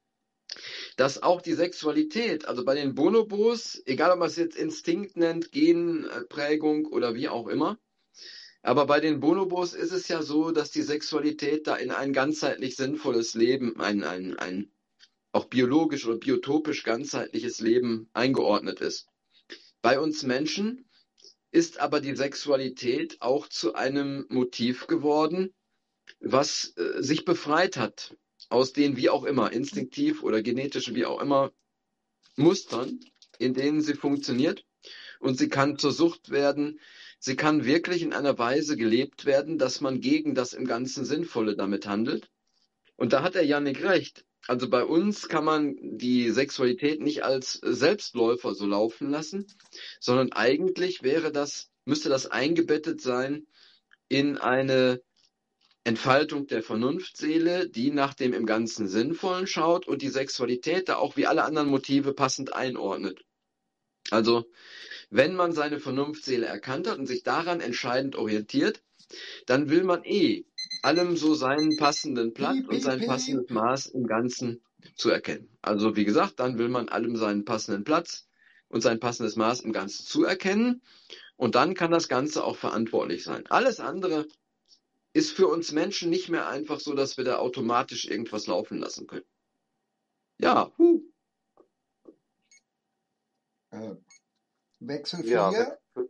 dass auch die Sexualität, also bei den Bonobos, egal ob man es jetzt Instinkt nennt, Genprägung oder wie auch immer, aber bei den Bonobos ist es ja so, dass die Sexualität da in ein ganzheitlich sinnvolles Leben, ein, ein, ein auch biologisch oder biotopisch ganzheitliches Leben eingeordnet ist. Bei uns Menschen ist aber die Sexualität auch zu einem Motiv geworden, was äh, sich befreit hat aus den wie auch immer, instinktiv oder genetischen wie auch immer Mustern, in denen sie funktioniert. Und sie kann zur Sucht werden. Sie kann wirklich in einer Weise gelebt werden, dass man gegen das im Ganzen Sinnvolle damit handelt. Und da hat der Yannick recht. Also bei uns kann man die Sexualität nicht als Selbstläufer so laufen lassen, sondern eigentlich wäre das, müsste das eingebettet sein in eine Entfaltung der Vernunftseele, die nach dem im Ganzen Sinnvollen schaut und die Sexualität da auch wie alle anderen Motive passend einordnet. Also wenn man seine Vernunftseele erkannt hat und sich daran entscheidend orientiert, dann will man eh allem so seinen passenden Platz Piep, und piep, sein piep. passendes Maß im Ganzen zu erkennen. Also wie gesagt, dann will man allem seinen passenden Platz und sein passendes Maß im Ganzen zu erkennen und dann kann das Ganze auch verantwortlich sein. Alles andere ist für uns Menschen nicht mehr einfach so, dass wir da automatisch irgendwas laufen lassen können. Ja, huh. Äh, Wechsel Ja, vier. Wechsel,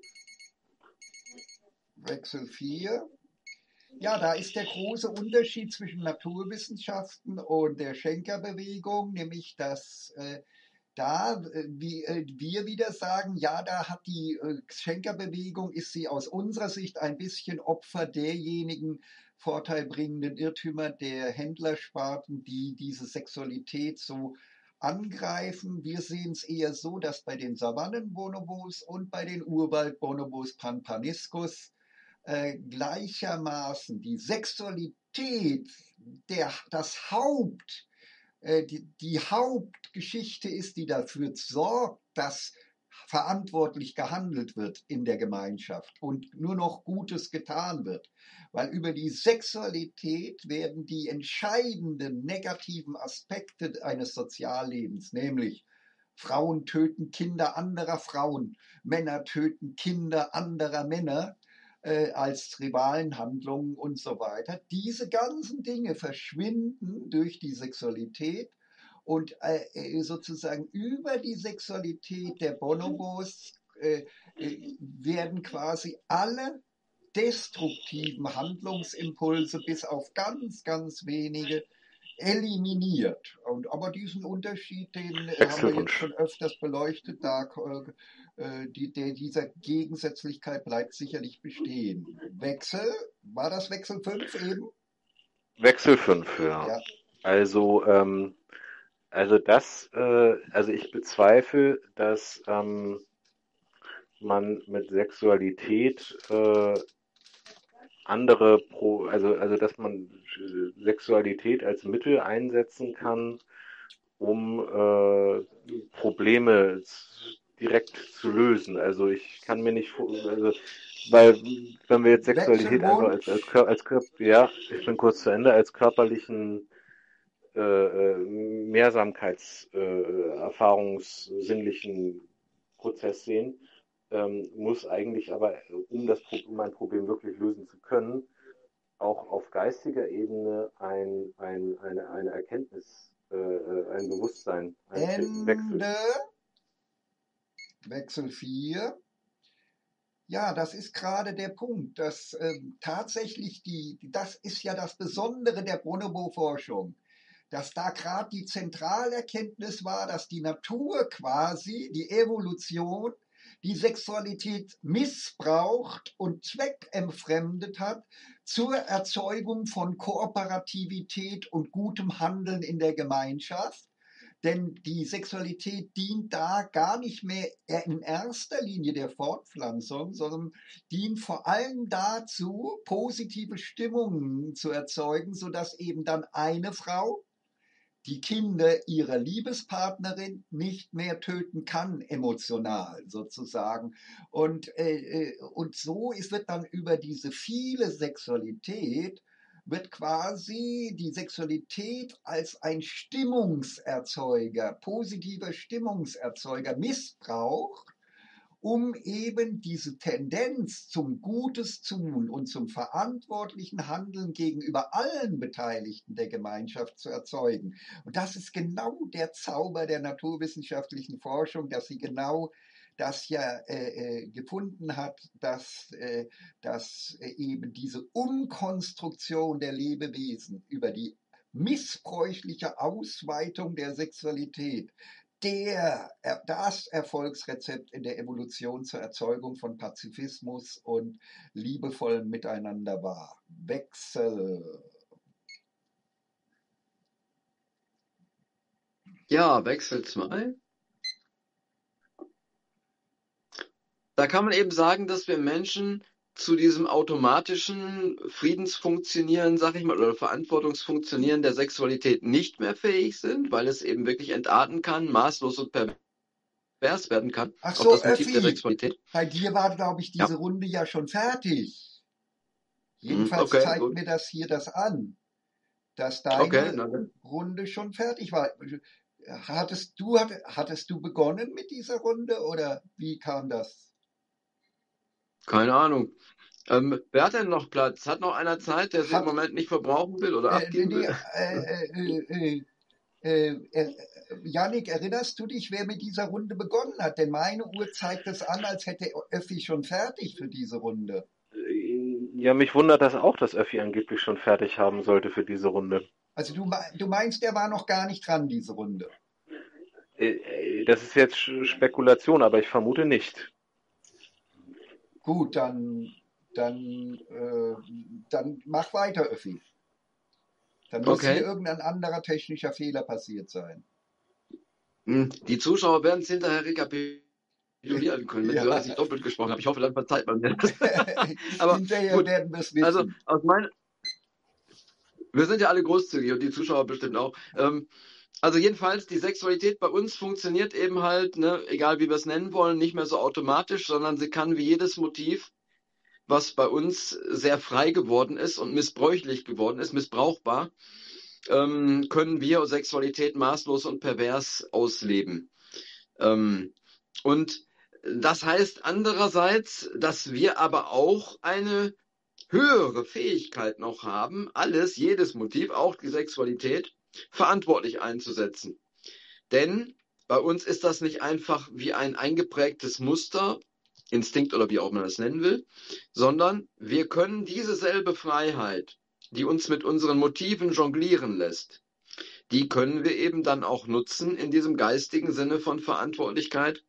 Wechsel vier. Ja, da ist der große Unterschied zwischen Naturwissenschaften und der Schenkerbewegung, nämlich dass äh, da äh, wie, äh, wir wieder sagen, ja, da hat die äh, Schenkerbewegung, ist sie aus unserer Sicht ein bisschen Opfer derjenigen vorteilbringenden Irrtümer der Händlersparten, die diese Sexualität so angreifen. Wir sehen es eher so, dass bei den Savannenbonobos und bei den Urwaldbonobos Pampaniscus äh, gleichermaßen die Sexualität der, das Haupt, äh, die, die Hauptgeschichte ist, die dafür sorgt, dass verantwortlich gehandelt wird in der Gemeinschaft und nur noch Gutes getan wird. Weil über die Sexualität werden die entscheidenden negativen Aspekte eines Soziallebens, nämlich Frauen töten Kinder anderer Frauen, Männer töten Kinder anderer Männer, äh, als Rivalenhandlungen und so weiter. Diese ganzen Dinge verschwinden durch die Sexualität und äh, sozusagen über die Sexualität der Bonobos äh, äh, werden quasi alle destruktiven Handlungsimpulse bis auf ganz, ganz wenige eliminiert. Und, aber diesen Unterschied, den äh, haben wir jetzt Wechselwunsch. schon öfters beleuchtet, da, äh, die, der, dieser Gegensätzlichkeit bleibt sicherlich bestehen. Wechsel, war das Wechsel fünf eben? Wechsel fünf, ja. Ja. Also, ähm, also das, äh, also ich bezweifle, dass ähm, man mit Sexualität äh, andere Pro, also also dass man äh, Sexualität als Mittel einsetzen kann, um äh, Probleme z- direkt zu lösen. Also ich kann mir nicht, vor- also weil wenn wir jetzt Sexualität einfach als als Wechselwunsch, Kör- als Körper, ja, ich bin kurz zu Ende, als körperlichen äh, äh, Mehrsamkeits äh, erfahrungssinnlichen Prozess sehen, ähm, muss eigentlich aber, um das Pro- um ein Problem wirklich lösen zu können, auch auf geistiger Ebene ein, ein, eine, eine Erkenntnis, äh, äh, ein Bewusstsein eintreten. Wechsel. Ende, Wechsel vier. Ja, das ist gerade der Punkt, dass ähm, tatsächlich die, das ist ja das Besondere der Bonobo-Forschung, dass da gerade die Zentralerkenntnis war, dass die Natur quasi, die Evolution, die Sexualität missbraucht und zweckentfremdet hat zur Erzeugung von Kooperativität und gutem Handeln in der Gemeinschaft. Denn die Sexualität dient da gar nicht mehr in erster Linie der Fortpflanzung, sondern dient vor allem dazu, positive Stimmungen zu erzeugen, sodass eben dann eine Frau die Kinder ihrer Liebespartnerin nicht mehr töten kann, emotional sozusagen. Und, äh, und so ist, wird dann über diese viele Sexualität, wird quasi die Sexualität als ein Stimmungserzeuger, positiver Stimmungserzeuger missbraucht, um eben diese Tendenz zum Gutes tun und zum verantwortlichen Handeln gegenüber allen Beteiligten der Gemeinschaft zu erzeugen. Und das ist genau der Zauber der naturwissenschaftlichen Forschung, dass sie genau das ja äh, gefunden hat, dass, äh, dass eben diese Umkonstruktion der Lebewesen über die missbräuchliche Ausweitung der Sexualität der, das Erfolgsrezept in der Evolution zur Erzeugung von Pazifismus und liebevollem Miteinander war. Wechsel. Ja, Wechsel zwei. Da kann man eben sagen, dass wir Menschen zu diesem automatischen Friedensfunktionieren, sag ich mal, oder Verantwortungsfunktionieren der Sexualität nicht mehr fähig sind, weil es eben wirklich entarten kann, maßlos und pervers werden kann, Ach auf so, das Motiv der Öffi, Sexualität. bei dir war, glaube ich, Ja, diese Runde ja schon fertig. hm, Jedenfalls okay, zeigt gut. mir das hier das an, dass Okay, deine na dann. Runde schon fertig war. Hattest du, hattest du begonnen mit dieser Runde oder wie kam das? Keine Ahnung. Ähm, wer hat denn noch Platz? Hat noch einer Zeit, der sie im Hat, Moment nicht verbrauchen will oder äh, nee, abgeben nee, will? äh, äh, äh, äh, äh, Jannik, erinnerst du dich, wer mit dieser Runde begonnen hat? Denn meine Uhr zeigt es an, als hätte Öffi schon fertig für diese Runde. Ja, mich wundert das auch, dass Öffi angeblich schon fertig haben sollte für diese Runde. Also du, du meinst, der war noch gar nicht dran, diese Runde? Äh, Das ist jetzt Spekulation, aber ich vermute nicht. Gut, dann, dann, äh, dann mach weiter, Öffi. Dann muss hier Okay. irgendein anderer technischer Fehler passiert sein. Hm, Die Zuschauer werden es hinterher rekapitulieren können, wenn sie hören, dass ich Ja, doppelt gesprochen habe. Ich hoffe, dann verzeiht man mir das. Aber hinterher gut, werden wir es also wissen. aus mein, wir sind ja alle großzügig und die Zuschauer bestimmt auch. Ähm, also jedenfalls, die Sexualität bei uns funktioniert eben halt, ne, egal wie wir es nennen wollen, nicht mehr so automatisch, sondern sie kann wie jedes Motiv, was bei uns sehr frei geworden ist und missbräuchlich geworden ist, missbrauchbar, ähm, können wir Sexualität maßlos und pervers ausleben. Ähm, und das heißt andererseits, dass wir aber auch eine höhere Fähigkeit noch haben, alles, jedes Motiv, auch die Sexualität, verantwortlich einzusetzen. Denn bei uns ist das nicht einfach wie ein eingeprägtes Muster, Instinkt oder wie auch man das nennen will, sondern wir können diese selbe Freiheit, die uns mit unseren Motiven jonglieren lässt, die können wir eben dann auch nutzen in diesem geistigen Sinne von Verantwortlichkeit,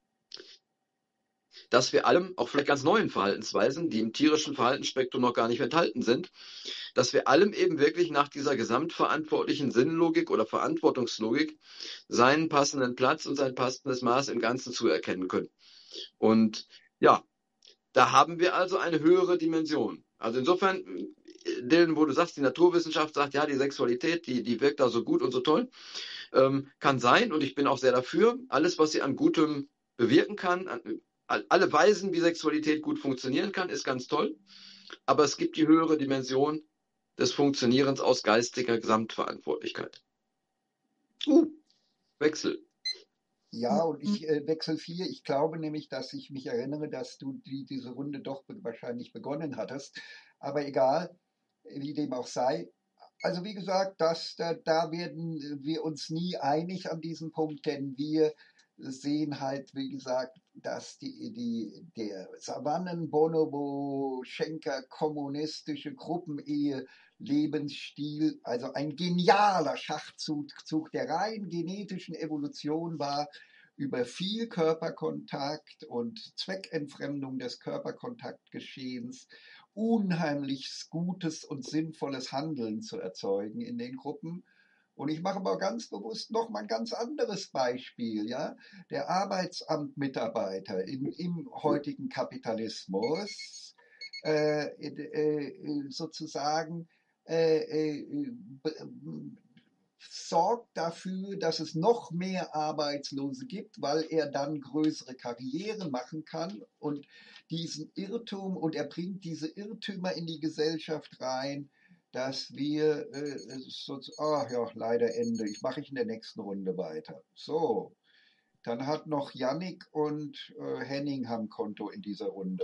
dass wir allem, auch vielleicht ganz neuen Verhaltensweisen, die im tierischen Verhaltensspektrum noch gar nicht enthalten sind, dass wir allem eben wirklich nach dieser gesamtverantwortlichen Sinnlogik oder Verantwortungslogik seinen passenden Platz und sein passendes Maß im Ganzen zuerkennen können. Und ja, da haben wir also eine höhere Dimension. Also insofern, Dylan, wo du sagst, die Naturwissenschaft sagt, ja, die Sexualität, die, die wirkt da so gut und so toll, ähm, kann sein und ich bin auch sehr dafür. Alles, was sie an Gutem bewirken kann, an, alle Weisen, wie Sexualität gut funktionieren kann, ist ganz toll. Aber es gibt die höhere Dimension des Funktionierens aus geistiger Gesamtverantwortlichkeit. Uh, Wechsel. Ja, und ich äh, wechsel vier. Ich glaube nämlich, dass ich mich erinnere, dass du die, diese Runde doch be wahrscheinlich begonnen hattest. Aber egal, wie dem auch sei. Also wie gesagt, das, da, da werden wir uns nie einig an diesem Punkt, denn wir sehen halt, wie gesagt, dass die, die, der Savannen-Bonobo-Schenker kommunistische Gruppenehe Lebensstil, also ein genialer Schachzug der rein genetischen Evolution war, über viel Körperkontakt und Zweckentfremdung des Körperkontaktgeschehens unheimlich gutes und sinnvolles Handeln zu erzeugen in den Gruppen. Und ich mache aber ganz bewusst noch mal ein ganz anderes Beispiel. Ja? Der Arbeitsamtmitarbeiter in, im heutigen Kapitalismus äh, äh, sozusagen äh, äh, sorgt dafür, dass es noch mehr Arbeitslose gibt, weil er dann größere Karrieren machen kann und diesen Irrtum, und er bringt diese Irrtümer in die Gesellschaft rein, dass wir, äh, so, ach ja, leider Ende, ich mache ich in der nächsten Runde weiter. So, dann hat noch Jannik und äh, Henning haben Konto in dieser Runde.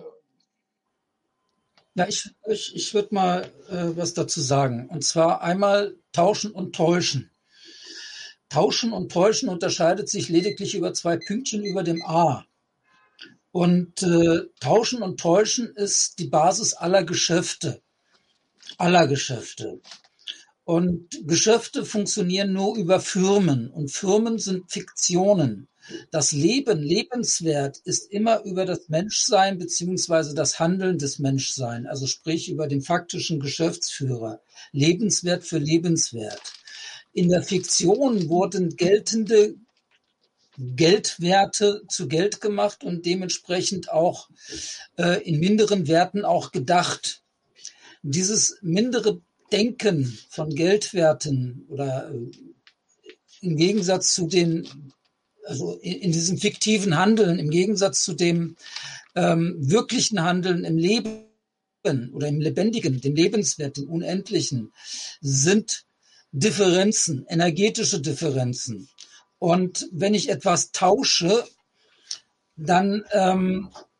Ja, ich, ich, ich würde mal äh, was dazu sagen. Und zwar einmal Tauschen und Täuschen. Tauschen und Täuschen unterscheidet sich lediglich über zwei Pünktchen über dem A. Und äh, Tauschen und Täuschen ist die Basis aller Geschäfte. Aller Geschäfte. Und Geschäfte funktionieren nur über Firmen. Und Firmen sind Fiktionen. Das Leben, lebenswert, ist immer über das Menschsein beziehungsweise das Handeln des Menschseins, also sprich über den faktischen Geschäftsführer. Lebenswert für lebenswert. In der Fiktion wurden geltende Geldwerte zu Geld gemacht und dementsprechend auch äh, in minderen Werten auch gedacht. Dieses mindere Denken von Geldwerten oder äh, im Gegensatz zu den, also in, in diesem fiktiven Handeln, im Gegensatz zu dem ähm, wirklichen Handeln im Leben oder im Lebendigen, dem Lebenswert, dem Unendlichen, sind Differenzen, energetische Differenzen. Und wenn ich etwas tausche, dann ähm,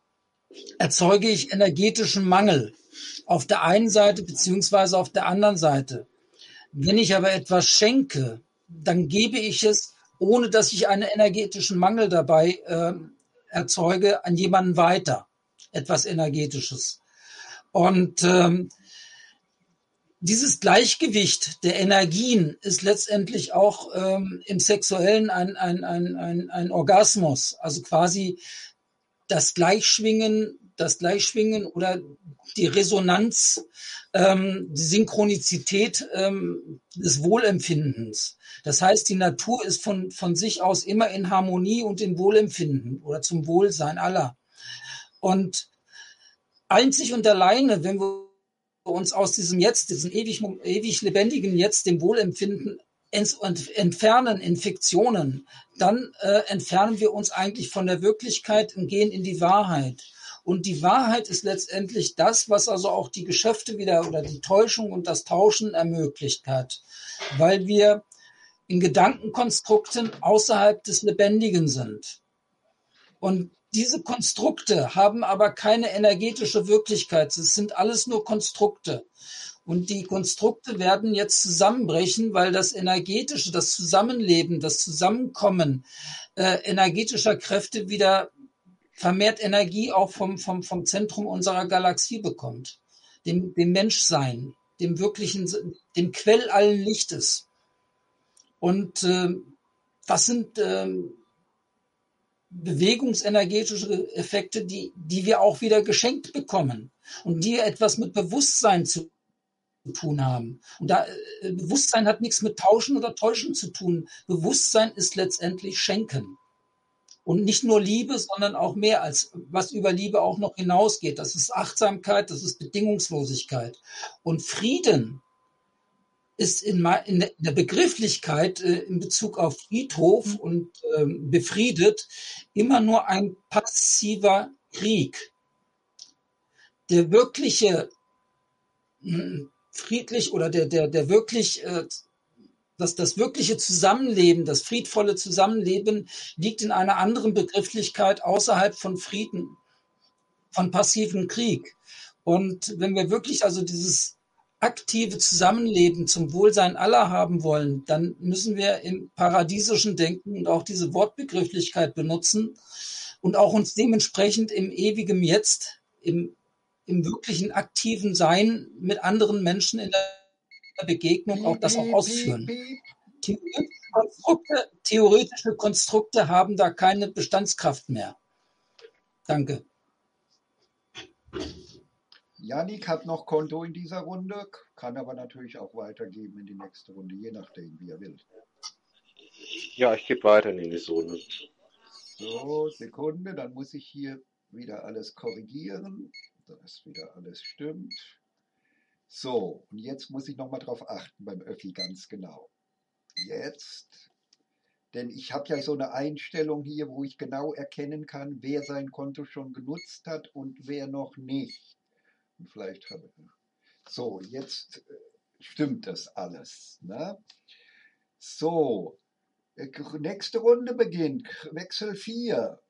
erzeuge ich energetischen Mangel auf der einen Seite beziehungsweise auf der anderen Seite. Wenn ich aber etwas schenke, dann gebe ich es, ohne dass ich einen energetischen Mangel dabei äh, erzeuge, an jemanden weiter. Etwas Energetisches. Und ähm, dieses Gleichgewicht der Energien ist letztendlich auch ähm, im Sexuellen ein, ein, ein, ein, ein Orgasmus, also quasi das Gleichschwingen, das Gleichschwingen oder die Resonanz, ähm, die Synchronizität ähm, des Wohlempfindens. Das heißt, die Natur ist von, von sich aus immer in Harmonie und in Wohlempfinden oder zum Wohlsein aller. Und einzig und alleine, wenn wir uns aus diesem Jetzt, diesem ewig, ewig lebendigen Jetzt, dem Wohlempfinden entfernen in Fiktionen, dann äh, entfernen wir uns eigentlich von der Wirklichkeit und gehen in die Wahrheit. Und die Wahrheit ist letztendlich das, was also auch die Geschäfte wieder oder die Täuschung und das Tauschen ermöglicht hat, weil wir in Gedankenkonstrukten außerhalb des Lebendigen sind. Und diese Konstrukte haben aber keine energetische Wirklichkeit. Es sind alles nur Konstrukte. Und die Konstrukte werden jetzt zusammenbrechen, weil das energetische, das Zusammenleben, das Zusammenkommen äh, energetischer Kräfte wieder vermehrt Energie auch vom, vom, vom Zentrum unserer Galaxie bekommt. Dem, dem Menschsein, dem wirklichen, dem Quell allen Lichtes. Und äh, das sind äh, bewegungsenergetische Effekte, die, die wir auch wieder geschenkt bekommen und die etwas mit Bewusstsein zu tun haben. Und da äh, Bewusstsein hat nichts mit Tauschen oder Täuschen zu tun. Bewusstsein ist letztendlich Schenken. Und nicht nur Liebe, sondern auch mehr, als was über Liebe auch noch hinausgeht. Das ist Achtsamkeit, das ist Bedingungslosigkeit. Und Frieden ist in, in der Begrifflichkeit äh, in Bezug auf Friedhof und ähm, befriedet immer nur ein passiver Krieg. Der wirkliche mh, friedlich oder der, der, der wirklich, äh, das, das wirkliche Zusammenleben, das friedvolle Zusammenleben liegt in einer anderen Begrifflichkeit außerhalb von Frieden, von passivem Krieg. Und wenn wir wirklich also dieses aktive Zusammenleben zum Wohlsein aller haben wollen, dann müssen wir im paradiesischen Denken und auch diese Wortbegrifflichkeit benutzen und auch uns dementsprechend im ewigen Jetzt, im, im wirklichen aktiven Sein mit anderen Menschen in der Begegnung auch das auch ausführen. Theoretische Konstrukte, theoretische Konstrukte haben da keine Bestandskraft mehr. Danke. Jannik hat noch Konto in dieser Runde, kann aber natürlich auch weitergeben in die nächste Runde, je nachdem, wie er will. Ja, ich gebe weiter in die nächste Runde. So, Sekunde, dann muss ich hier wieder alles korrigieren, dass wieder alles stimmt. So, und jetzt muss ich nochmal drauf achten beim Öffi ganz genau. Jetzt, denn ich habe ja so eine Einstellung hier, wo ich genau erkennen kann, wer sein Konto schon genutzt hat und wer noch nicht. Und vielleicht habe ich. So, jetzt stimmt das alles. Ne? So, nächste Runde beginnt. Wechsel vier.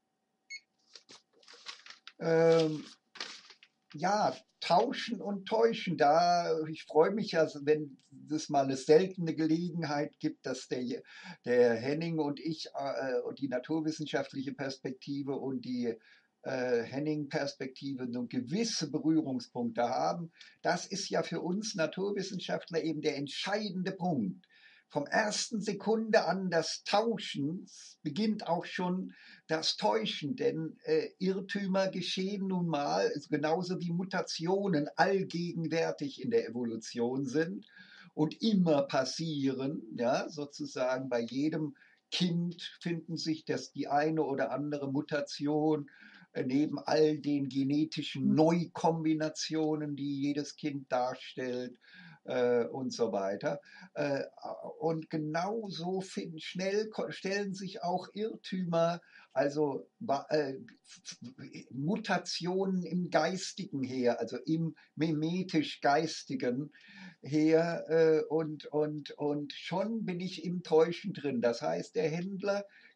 Ähm, ja, tauschen und täuschen. Da, ich freue mich ja, wenn es mal eine seltene Gelegenheit gibt, dass der, der Henning und ich äh, und die naturwissenschaftliche Perspektive und die äh, Henning-Perspektive eine gewisse Berührungspunkte haben. Das ist ja für uns Naturwissenschaftler eben der entscheidende Punkt. Vom ersten Sekunde an des Tauschens beginnt auch schon das Täuschen, denn äh, Irrtümer geschehen nun mal, genauso wie Mutationen allgegenwärtig in der Evolution sind und immer passieren, ja, sozusagen bei jedem Kind finden sich das die eine oder andere Mutation äh, neben all den genetischen Neukombinationen, die jedes Kind darstellt, und so weiter. Und genauso schnell stellen sich auch Irrtümer, also Mutationen im Geistigen her, also im mimetisch-Geistigen her und, und, und schon bin ich im Täuschen drin. Das heißt, der Händler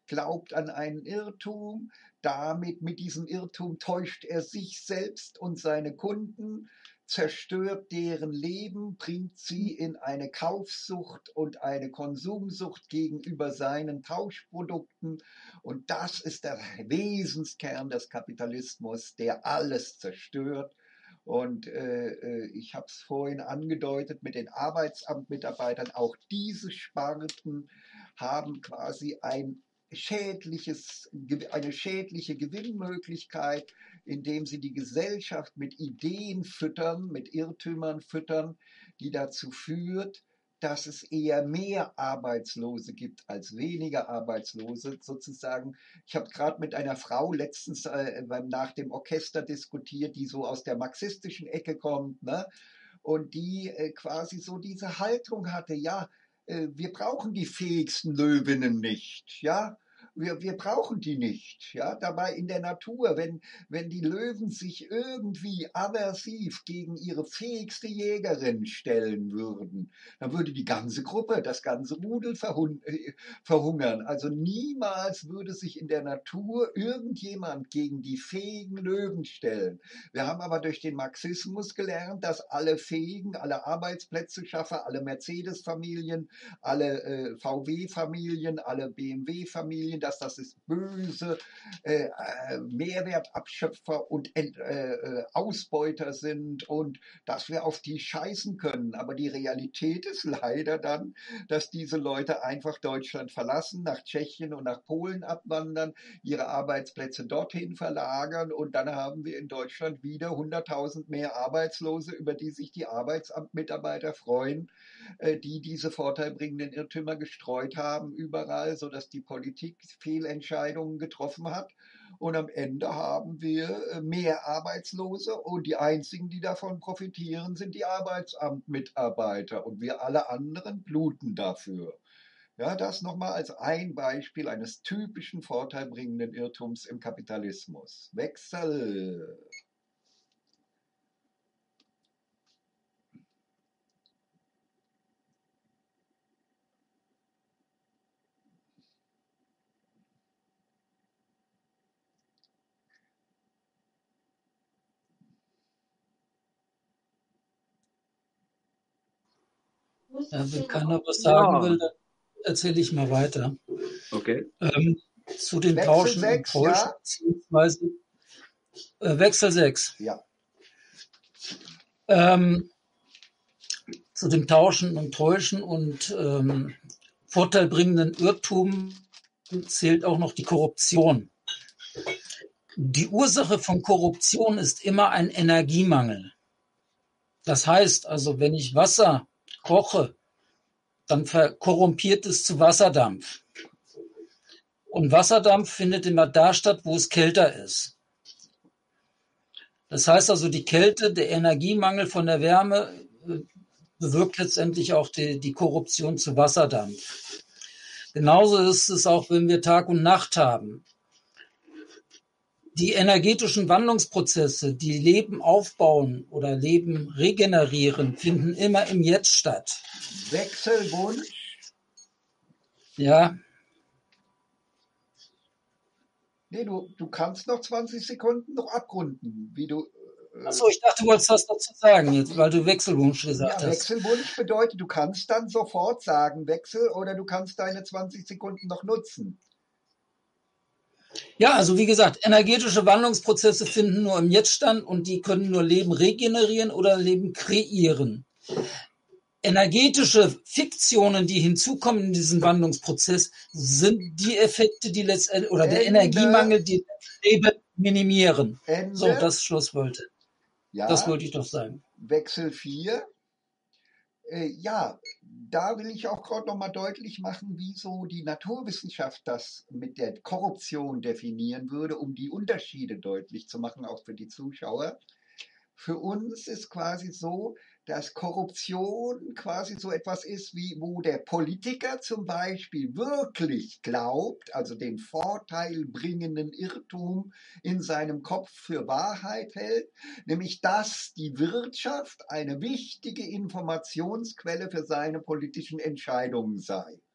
glaubt an einen Irrtum, damit mit diesem Irrtum täuscht er sich selbst und seine Kunden, zerstört deren Leben, bringt sie in eine Kaufsucht und eine Konsumsucht gegenüber seinen Tauschprodukten. Und das ist der Wesenskern des Kapitalismus, der alles zerstört. Und äh, ich habe es vorhin angedeutet mit den Arbeitsamtmitarbeitern, auch diese Sparten haben quasi ein schädliches, eine schädliche Gewinnmöglichkeit, indem sie die Gesellschaft mit Ideen füttern, mit Irrtümern füttern, die dazu führt, dass es eher mehr Arbeitslose gibt als weniger Arbeitslose. Sozusagen, ich habe gerade mit einer Frau letztens äh, nach dem Orchester diskutiert, die so aus der marxistischen Ecke kommt, ne? Und die äh, quasi so diese Haltung hatte, ja, äh, wir brauchen die fähigsten Löwinnen nicht, ja. Wir, wir brauchen die nicht. Ja? Dabei in der Natur, wenn, wenn die Löwen sich irgendwie aversiv gegen ihre fähigste Jägerin stellen würden, dann würde die ganze Gruppe, das ganze Rudel verhun äh, verhungern. Also niemals würde sich in der Natur irgendjemand gegen die fähigen Löwen stellen. Wir haben aber durch den Marxismus gelernt, dass alle Fähigen, alle Arbeitsplätze-Schaffer, alle Mercedes-Familien, alle äh, V W-Familien, alle B M W-Familien, dass das ist böse äh, äh, Mehrwertabschöpfer und Ent, äh, Ausbeuter sind und dass wir auf die scheißen können. Aber die Realität ist leider dann, dass diese Leute einfach Deutschland verlassen, nach Tschechien und nach Polen abwandern, ihre Arbeitsplätze dorthin verlagern und dann haben wir in Deutschland wieder hunderttausend mehr Arbeitslose, über die sich die Arbeitsamtmitarbeiter freuen, äh, die diese vorteilbringenden Irrtümer gestreut haben überall, sodass die Politik Fehlentscheidungen getroffen hat. Und am Ende haben wir mehr Arbeitslose und die einzigen, die davon profitieren, sind die Arbeitsamtmitarbeiter und wir alle anderen bluten dafür. Ja, das nochmal als ein Beispiel eines typischen vorteilbringenden Irrtums im Kapitalismus. Wechsel. Ja, wenn keiner was sagen will, Ja, dann erzähle ich mal weiter. okay. Ähm, zu den Wechsel Tauschen und sechs, Täuschen, ja? beziehungsweise äh, Wechsel sechs. Ja. Ähm, zu dem Tauschen und Täuschen und ähm, vorteilbringenden Irrtum zählt auch noch die Korruption. Die Ursache von Korruption ist immer ein Energiemangel. Das heißt also, wenn ich Wasser koche, dann korrumpiert es zu Wasserdampf. Und Wasserdampf findet immer da statt, wo es kälter ist. Das heißt also, die Kälte, der Energiemangel von der Wärme bewirkt letztendlich auch die, die Korruption zu Wasserdampf. Genauso ist es auch, wenn wir Tag und Nacht haben. Die energetischen Wandlungsprozesse, die Leben aufbauen oder Leben regenerieren, finden immer im Jetzt statt. Wechselwunsch. Ja. Nee, du, du kannst noch zwanzig Sekunden noch abrunden, wie du. Äh, Achso, ich dachte, du wolltest was dazu sagen, jetzt, weil du Wechselwunsch gesagt ja, hast. Wechselwunsch bedeutet, du kannst dann sofort sagen Wechsel oder du kannst deine zwanzig Sekunden noch nutzen. Ja, also wie gesagt, energetische Wandlungsprozesse finden nur im Jetzt statt und die können nur Leben regenerieren oder Leben kreieren. Energetische Fiktionen, die hinzukommen in diesen Wandlungsprozess, sind die Effekte, die letztendlich, oder der Ende. Energiemangel, die Leben minimieren. Ende. So, das Schluss wollte. Ja, das wollte ich doch sagen. Wechsel vier. Äh, ja, da will ich auch gerade nochmal deutlich machen, wieso die Naturwissenschaft das mit der Korruption definieren würde, um die Unterschiede deutlich zu machen, auch für die Zuschauer. Für uns ist quasi so, dass Korruption quasi so etwas ist, wie wo der Politiker zum Beispiel wirklich glaubt, also den vorteilbringenden Irrtum in seinem Kopf für Wahrheit hält, nämlich dass die Wirtschaft eine wichtige Informationsquelle für seine politischen Entscheidungen sei.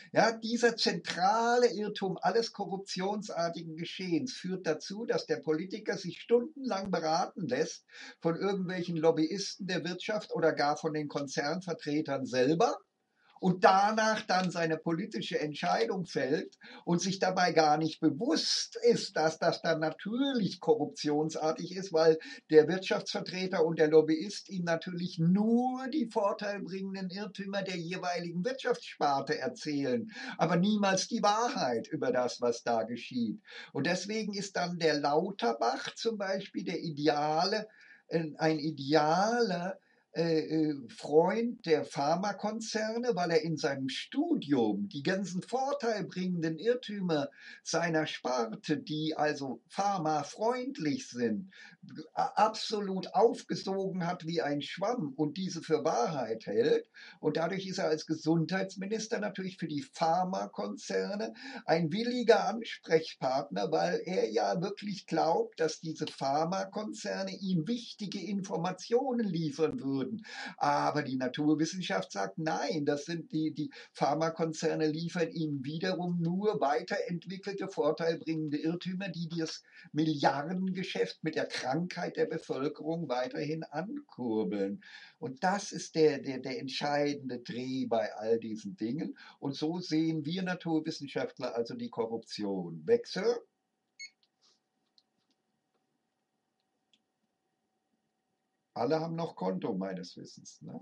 Ja, dieser zentrale Irrtum alles korruptionsartigen Geschehens führt dazu, dass der Politiker sich stundenlang beraten lässt von irgendwelchen Lobbyisten der Wirtschaft oder gar von den Konzernvertretern selber und danach dann seine politische Entscheidung fällt und sich dabei gar nicht bewusst ist, dass das dann natürlich korruptionsartig ist, weil der Wirtschaftsvertreter und der Lobbyist ihm natürlich nur die vorteilbringenden Irrtümer der jeweiligen Wirtschaftssparte erzählen, aber niemals die Wahrheit über das, was da geschieht. Und deswegen ist dann der Lauterbach zum Beispiel der ideale, ein idealer Freund der Pharmakonzerne, weil er in seinem Studium die ganzen vorteilbringenden Irrtümer seiner Sparte, die also pharmafreundlich sind, absolut aufgesogen hat wie ein Schwamm und diese für Wahrheit hält. Und dadurch ist er als Gesundheitsminister natürlich für die Pharmakonzerne ein williger Ansprechpartner, weil er ja wirklich glaubt, dass diese Pharmakonzerne ihm wichtige Informationen liefern würden. Aber die Naturwissenschaft sagt, nein, das sind die, die Pharmakonzerne liefern ihm wiederum nur weiterentwickelte, vorteilbringende Irrtümer, die das Milliardengeschäft mit der Krankheit der Bevölkerung weiterhin ankurbeln. Und das ist der, der, der entscheidende Dreh bei all diesen Dingen. Und so sehen wir Naturwissenschaftler also die Korruption. Wechsel? Alle haben noch Konto, meines Wissens. Ne?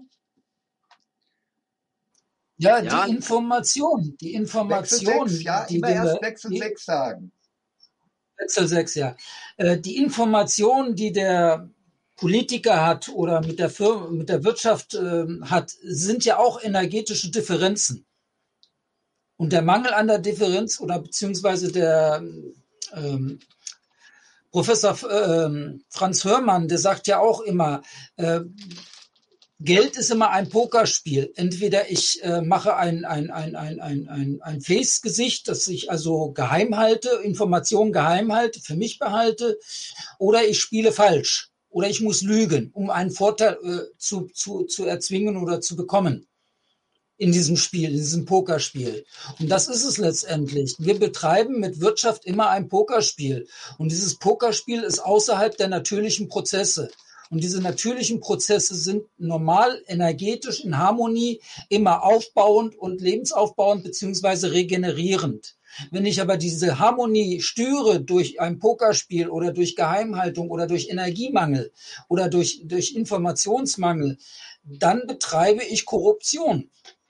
Ja, Ja. die Information, die Wechsel Information, sechs, ja, die immer der, erst Wechsel die, sechs sagen. Wechsel sechs, ja. Äh, Die Information, die der Politiker hat oder mit der Firma, mit der Wirtschaft ähm, hat, sind ja auch energetische Differenzen. Und der Mangel an der Differenz oder beziehungsweise der ähm, Professor ähm, Franz Hörmann, der sagt ja auch immer, äh, Geld ist immer ein Pokerspiel. Entweder ich äh, mache ein, ein, ein, ein, ein, ein, ein Face-Gesicht, das ich also geheim halte, Informationen geheim halte, für mich behalte, oder ich spiele falsch. Oder ich muss lügen, um einen Vorteil äh, zu, zu, zu erzwingen oder zu bekommen in diesem Spiel, in diesem Pokerspiel. Und das ist es letztendlich. Wir betreiben mit Wirtschaft immer ein Pokerspiel. Und dieses Pokerspiel ist außerhalb der natürlichen Prozesse. Und diese natürlichen Prozesse sind normal, energetisch, in Harmonie, immer aufbauend und lebensaufbauend beziehungsweise regenerierend. Wenn ich aber diese Harmonie störe durch ein Pokerspiel oder durch Geheimhaltung oder durch Energiemangel oder durch, durch Informationsmangel, dann betreibe ich Korruption.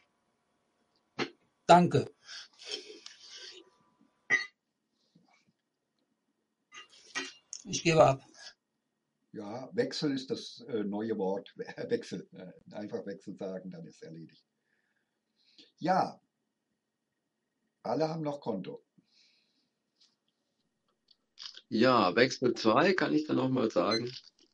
Danke. Ich gebe ab. Ja, Wechsel ist das äh, neue Wort. Wechsel. Äh, einfach Wechsel sagen, dann ist erledigt. Ja, alle haben noch Konto. Ja, Wechsel zwei kann ich dann auch mal sagen.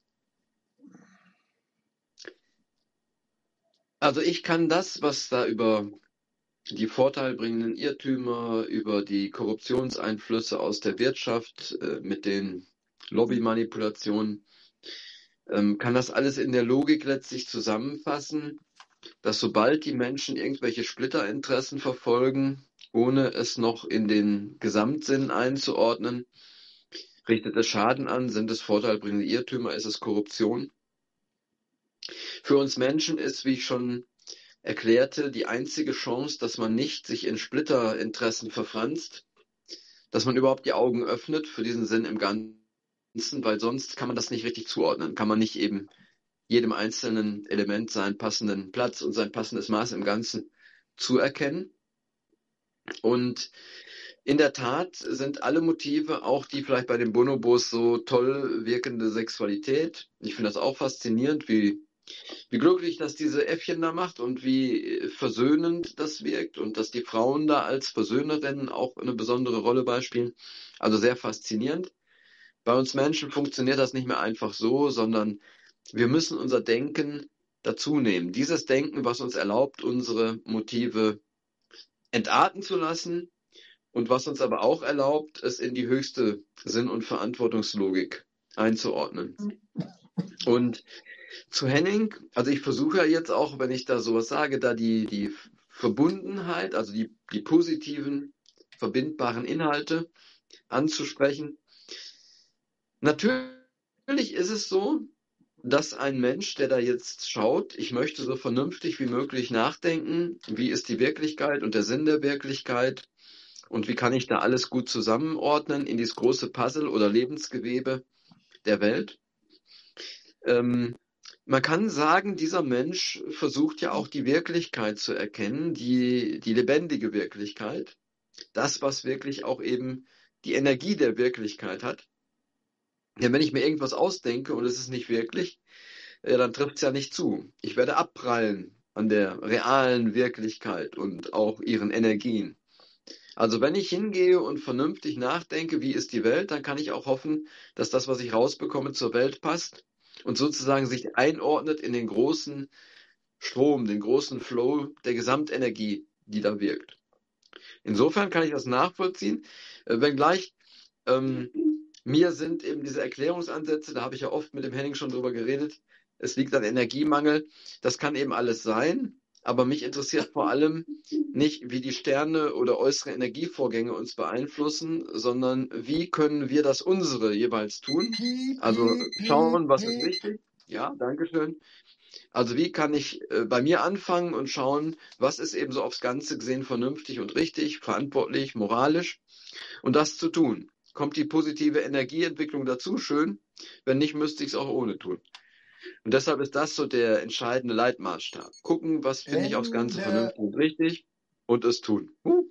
Also ich kann das, was da über die vorteilbringenden Irrtümer, über die Korruptionseinflüsse aus der Wirtschaft äh, mit den Lobbymanipulationen, ähm, kann das alles in der Logik letztlich zusammenfassen, dass sobald die Menschen irgendwelche Splitterinteressen verfolgen, ohne es noch in den Gesamtsinn einzuordnen, richtet es Schaden an, sind es vorteilbringende Irrtümer, ist es Korruption. Für uns Menschen ist, wie ich schon erklärte, die einzige Chance, dass man nicht sich in Splitterinteressen verfranst, dass man überhaupt die Augen öffnet für diesen Sinn im Ganzen, weil sonst kann man das nicht richtig zuordnen, kann man nicht eben jedem einzelnen Element seinen passenden Platz und sein passendes Maß im Ganzen zuerkennen. Und in der Tat sind alle Motive, auch die vielleicht bei den Bonobos so toll wirkende Sexualität. Ich finde das auch faszinierend, wie, wie glücklich das diese Äffchen da macht und wie versöhnend das wirkt und dass die Frauen da als Versöhnerinnen auch eine besondere Rolle beispielen. Also sehr faszinierend. Bei uns Menschen funktioniert das nicht mehr einfach so, sondern wir müssen unser Denken dazu nehmen. Dieses Denken, was uns erlaubt, unsere Motive entarten zu lassen und was uns aber auch erlaubt, es in die höchste Sinn- und Verantwortungslogik einzuordnen. Und zu Henning, also ich versuche ja jetzt auch, wenn ich da sowas sage, da die, die Verbundenheit, also die, die positiven, verbindbaren Inhalte anzusprechen. Natürlich ist es so, dass ein Mensch, der da jetzt schaut, ich möchte so vernünftig wie möglich nachdenken, wie ist die Wirklichkeit und der Sinn der Wirklichkeit und wie kann ich da alles gut zusammenordnen in dieses große Puzzle oder Lebensgewebe der Welt. Ähm, man kann sagen, dieser Mensch versucht ja auch die Wirklichkeit zu erkennen, die, die lebendige Wirklichkeit, das, was wirklich auch eben die Energie der Wirklichkeit hat. Denn wenn ich mir irgendwas ausdenke und es ist nicht wirklich, ja, dann trifft es ja nicht zu. Ich werde abprallen an der realen Wirklichkeit und auch ihren Energien. Also wenn ich hingehe und vernünftig nachdenke, wie ist die Welt, dann kann ich auch hoffen, dass das, was ich rausbekomme, zur Welt passt und sozusagen sich einordnet in den großen Strom, den großen Flow der Gesamtenergie, die da wirkt. Insofern kann ich das nachvollziehen, äh, wenngleich ähm, mir sind eben diese Erklärungsansätze, da habe ich ja oft mit dem Henning schon drüber geredet, es liegt an Energiemangel, das kann eben alles sein, aber mich interessiert vor allem nicht, wie die Sterne oder äußere Energievorgänge uns beeinflussen, sondern wie können wir das unsere jeweils tun? Piep, Also piep, piep, schauen, was ist piep. wichtig. Ja, danke schön. Also wie kann ich äh, bei mir anfangen und schauen, was ist eben so aufs Ganze gesehen vernünftig und richtig, verantwortlich, moralisch und das zu tun. Kommt die positive Energieentwicklung dazu, schön. Wenn nicht, müsste ich es auch ohne tun. Und deshalb ist das so der entscheidende Leitmaßstab. Gucken, was finde ich aufs Ganze Ende. vernünftig und richtig und es tun. Huh.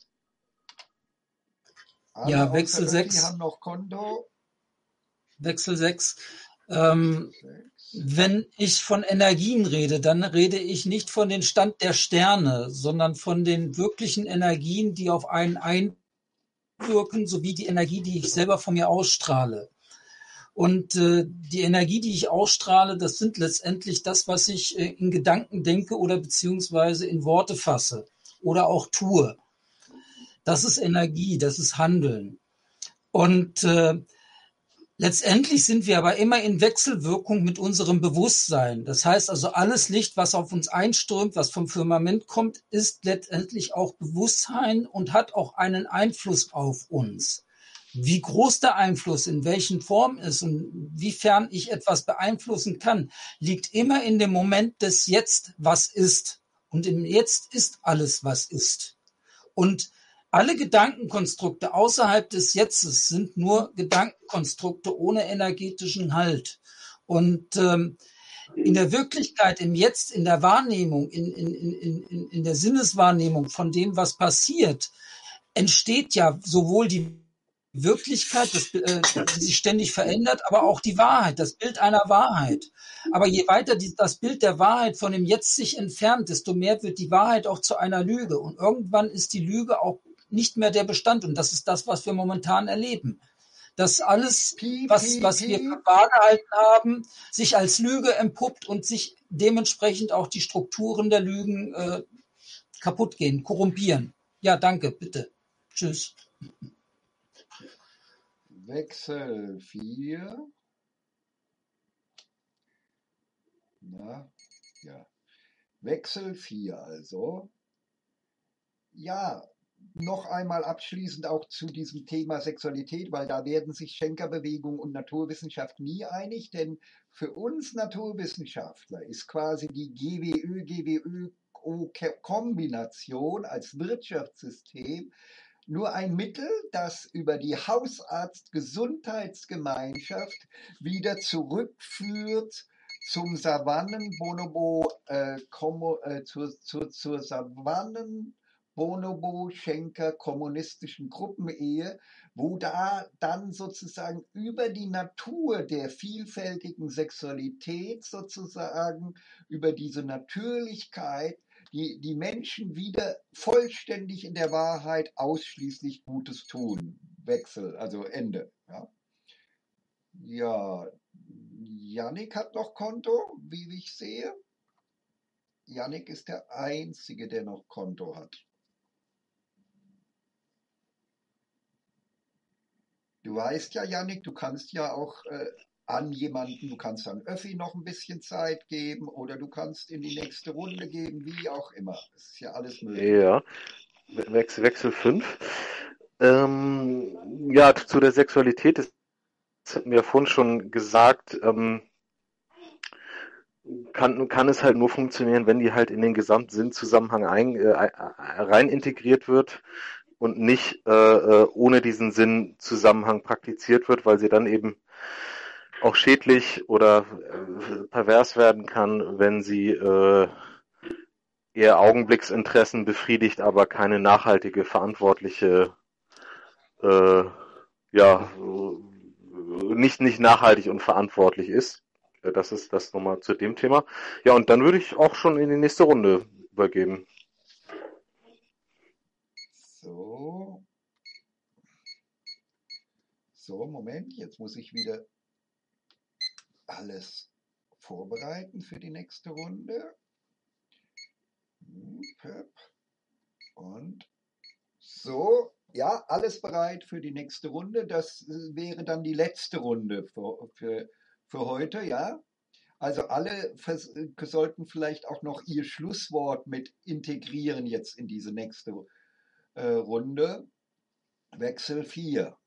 Alle Ja, außer Wechsel Öffi sechs. haben noch Konto. Wechsel sechs. Ähm, Sechs. wenn ich von Energien rede, dann rede ich nicht von den Stand der Sterne, sondern von den wirklichen Energien, die auf einen einwirken, sowie die Energie, die ich selber von mir ausstrahle. Und äh, die Energie, die ich ausstrahle, das sind letztendlich das, was ich äh, in Gedanken denke oder beziehungsweise in Worte fasse oder auch tue. Das ist Energie, das ist Handeln. Und äh, letztendlich sind wir aber immer in Wechselwirkung mit unserem Bewusstsein. Das heißt also, alles Licht, was auf uns einströmt, was vom Firmament kommt, ist letztendlich auch Bewusstsein und hat auch einen Einfluss auf uns. Wie groß der Einfluss in welchen Form ist und wiefern ich etwas beeinflussen kann, liegt immer in dem Moment des Jetzt, was ist. Und im Jetzt ist alles, was ist. Und alle Gedankenkonstrukte außerhalb des Jetztes sind nur Gedankenkonstrukte ohne energetischen Halt. Und ähm, in der Wirklichkeit, im Jetzt, in der Wahrnehmung, in, in, in, in, in der Sinneswahrnehmung von dem, was passiert, entsteht ja sowohl die Wirklichkeit, das, äh, die sich ständig verändert, aber auch die Wahrheit, das Bild einer Wahrheit. Aber je weiter die, das Bild der Wahrheit von dem Jetzt sich entfernt, desto mehr wird die Wahrheit auch zu einer Lüge. Und irgendwann ist die Lüge auch nicht mehr der Bestand. Und das ist das, was wir momentan erleben. Dass alles, Piep, was, piep, was wir piep. für wahr gehalten haben, sich als Lüge entpuppt und sich dementsprechend auch die Strukturen der Lügen äh, kaputt gehen, korrumpieren. Ja, danke, bitte. Tschüss. Wechsel vier. Na, ja. Wechsel vier also. Ja, noch einmal abschließend auch zu diesem Thema Sexualität, weil da werden sich Schenkerbewegung und Naturwissenschaft nie einig, denn für uns Naturwissenschaftler ist quasi die G W Ö G W Ö-Kombination als Wirtschaftssystem nur ein Mittel, das über die Hausarzt-Gesundheitsgemeinschaft wieder zurückführt zum Savannen-Bonobo, äh, äh, zur, zur, zur Savannen- Bonobo-Schenker-kommunistischen Gruppenehe, wo da dann sozusagen über die Natur der vielfältigen Sexualität sozusagen, über diese Natürlichkeit, die, die Menschen wieder vollständig in der Wahrheit ausschließlich Gutes tun. Wechsel, also Ende. Ja, ja. Jannik hat noch Konto, wie ich sehe. Jannik ist der Einzige, der noch Konto hat. Du weißt ja, Jannik, du kannst ja auch äh, an jemanden, du kannst dann Öffi noch ein bisschen Zeit geben oder du kannst in die nächste Runde geben, wie auch immer. Das ist ja alles möglich. Ja, Wechsel, Wechsel fünf. Ähm, ja, zu der Sexualität, das hatten wir ja vorhin schon gesagt, ähm, kann, kann es halt nur funktionieren, wenn die halt in den Gesamtsinnzusammenhang ein, äh, rein integriert wird und nicht äh, ohne diesen Sinnzusammenhang praktiziert wird, weil sie dann eben auch schädlich oder äh, pervers werden kann, wenn sie äh, eher Augenblicksinteressen befriedigt, aber keine nachhaltige, verantwortliche, äh, ja, nicht, nicht nachhaltig und verantwortlich ist. Das ist das nochmal zu dem Thema. Ja, und dann würde ich auch schon in die nächste Runde übergeben. So. So, Moment, jetzt muss ich wieder alles vorbereiten für die nächste Runde. Und so, ja, alles bereit für die nächste Runde. Das wäre dann die letzte Runde für, für, für heute, ja. Also alle vers- sollten vielleicht auch noch ihr Schlusswort mit integrieren jetzt in diese nächste äh, Runde. Wechsel vier.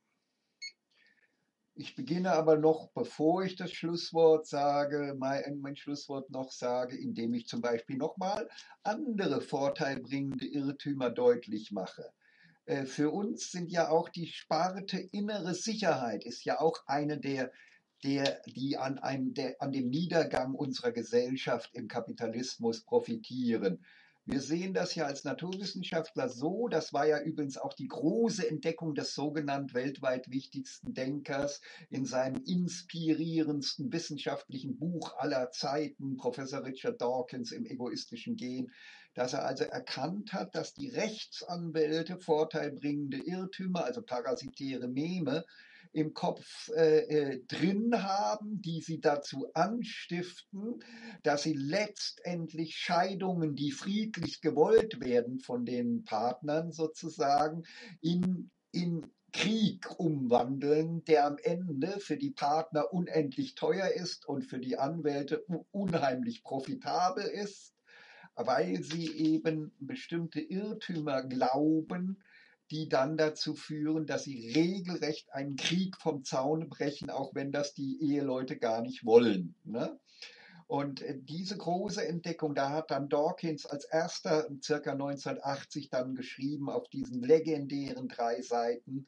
Ich beginne aber noch, bevor ich das Schlusswort sage, mein, mein Schlusswort noch sage, indem ich zum Beispiel nochmal andere vorteilbringende Irrtümer deutlich mache. Äh, Für uns sind ja auch die Sparte innere Sicherheit, ist ja auch eine der, der die an, einem, der, an dem Niedergang unserer Gesellschaft im Kapitalismus profitieren. Wir sehen das ja als Naturwissenschaftler so, das war ja übrigens auch die große Entdeckung des sogenannten weltweit wichtigsten Denkers in seinem inspirierendsten wissenschaftlichen Buch aller Zeiten, Professor Richard Dawkins im egoistischen Gen, dass er also erkannt hat, dass die Rechtsanwälte vorteilbringende Irrtümer, also parasitäre Meme, im Kopf äh, äh, drin haben, die sie dazu anstiften, dass sie letztendlich Scheidungen, die friedlich gewollt werden von den Partnern sozusagen, in, in Krieg umwandeln, der am Ende für die Partner unendlich teuer ist und für die Anwälte unheimlich profitabel ist, weil sie eben bestimmte Irrtümer glauben, die dann dazu führen, dass sie regelrecht einen Krieg vom Zaune brechen, auch wenn das die Eheleute gar nicht wollen. Ne? Und diese große Entdeckung, da hat dann Dawkins als erster circa neunzehnhundertachtzig dann geschrieben auf diesen legendären drei Seiten,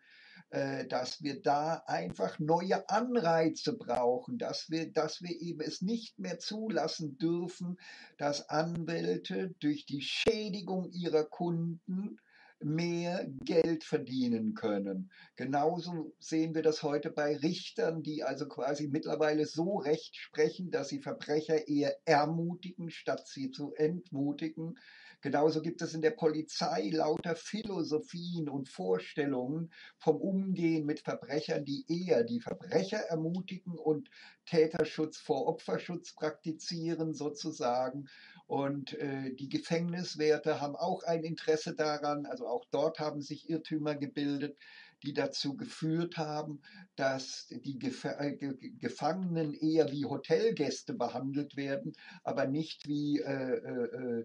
dass wir da einfach neue Anreize brauchen, dass wir, dass wir eben es nicht mehr zulassen dürfen, dass Anwälte durch die Schädigung ihrer Kunden mehr Geld verdienen können. Genauso sehen wir das heute bei Richtern, die also quasi mittlerweile so recht sprechen, dass sie Verbrecher eher ermutigen, statt sie zu entmutigen. Genauso gibt es in der Polizei lauter Philosophien und Vorstellungen vom Umgehen mit Verbrechern, die eher die Verbrecher ermutigen und Täterschutz vor Opferschutz praktizieren sozusagen. Und äh, die Gefängniswärter haben auch ein Interesse daran, also auch dort haben sich Irrtümer gebildet, die dazu geführt haben, dass die Gef äh, Gefangenen eher wie Hotelgäste behandelt werden, aber nicht wie äh, äh,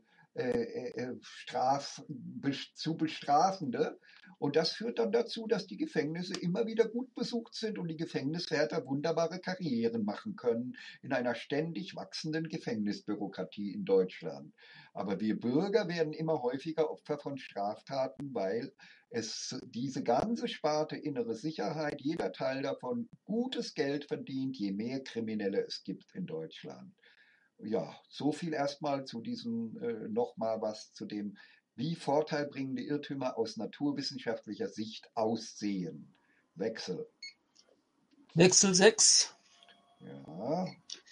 äh, Straf, zu Bestrafende. Und das führt dann dazu, dass die Gefängnisse immer wieder gut besucht sind und die Gefängniswärter wunderbare Karrieren machen können in einer ständig wachsenden Gefängnisbürokratie in Deutschland. Aber wir Bürger werden immer häufiger Opfer von Straftaten, weil es diese ganze Sparte innere Sicherheit, jeder Teil davon gutes Geld verdient, je mehr Kriminelle es gibt in Deutschland. Ja, so viel erstmal zu diesem, äh, nochmal was zu dem, wie vorteilbringende Irrtümer aus naturwissenschaftlicher Sicht aussehen. Wechsel. Wechsel sechs. Ja.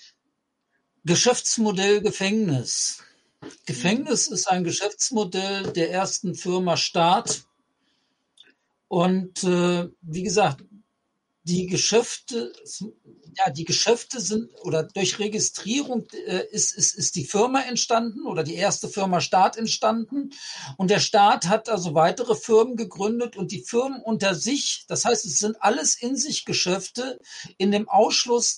Geschäftsmodell Gefängnis. Gefängnis ist ein Geschäftsmodell der ersten Firma Staat. Und äh, wie gesagt, die Geschäfte, ja, die Geschäfte sind oder durch Registrierung äh, ist, ist, ist die Firma entstanden oder die erste Firma Staat entstanden. Und der Staat hat also weitere Firmen gegründet und die Firmen unter sich, das heißt, es sind alles in sich Geschäfte in dem Ausschluss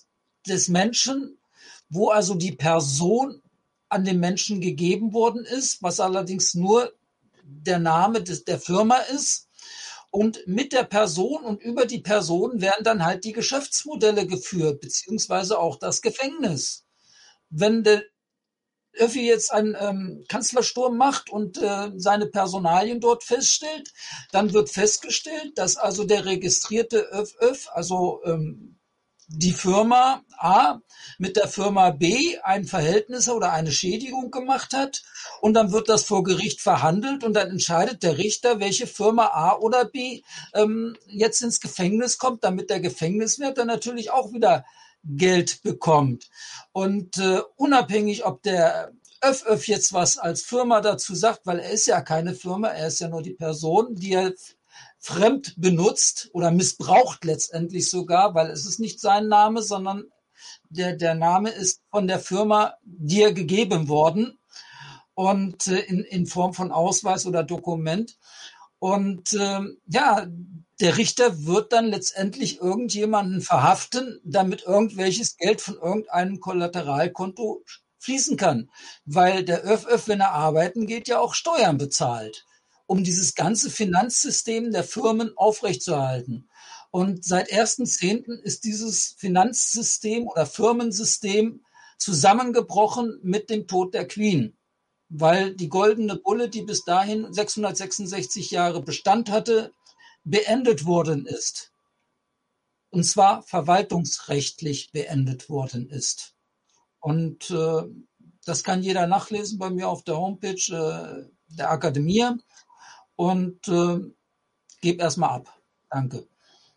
des Menschen, wo also die Person an den Menschen gegeben worden ist, was allerdings nur der Name des, der Firma ist. Und mit der Person und über die Person werden dann halt die Geschäftsmodelle geführt, beziehungsweise auch das Gefängnis. Wenn der Öffi jetzt einen ähm, Kanzlersturm macht und äh, seine Personalien dort feststellt, dann wird festgestellt, dass also der registrierte Öff, Öff, also ähm, die Firma A mit der Firma B ein Verhältnis oder eine Schädigung gemacht hat, und dann wird das vor Gericht verhandelt und dann entscheidet der Richter, welche Firma A oder B ähm, jetzt ins Gefängnis kommt, damit der Gefängniswärter natürlich auch wieder Geld bekommt. Und äh, unabhängig, ob der Öff Öff jetzt was als Firma dazu sagt, weil er ist ja keine Firma, er ist ja nur die Person, die er fremd benutzt oder missbraucht letztendlich sogar, weil es ist nicht sein Name, sondern der, der Name ist von der Firma dir gegeben worden und äh, in, in Form von Ausweis oder Dokument. Und äh, ja, der Richter wird dann letztendlich irgendjemanden verhaften, damit irgendwelches Geld von irgendeinem Kollateralkonto fließen kann. Weil der Öff Öff, wenn er arbeiten geht, ja auch Steuern bezahlt, um dieses ganze Finanzsystem der Firmen aufrechtzuerhalten. Und seit ersten Zehnten ist dieses Finanzsystem oder Firmensystem zusammengebrochen mit dem Tod der Queen, weil die goldene Bulle, die bis dahin sechshundertsechsundsechzig Jahre Bestand hatte, beendet worden ist. Und zwar verwaltungsrechtlich beendet worden ist. Und äh, das kann jeder nachlesen bei mir auf der Homepage äh, der Akademie. Und äh, gebe erstmal ab. Danke.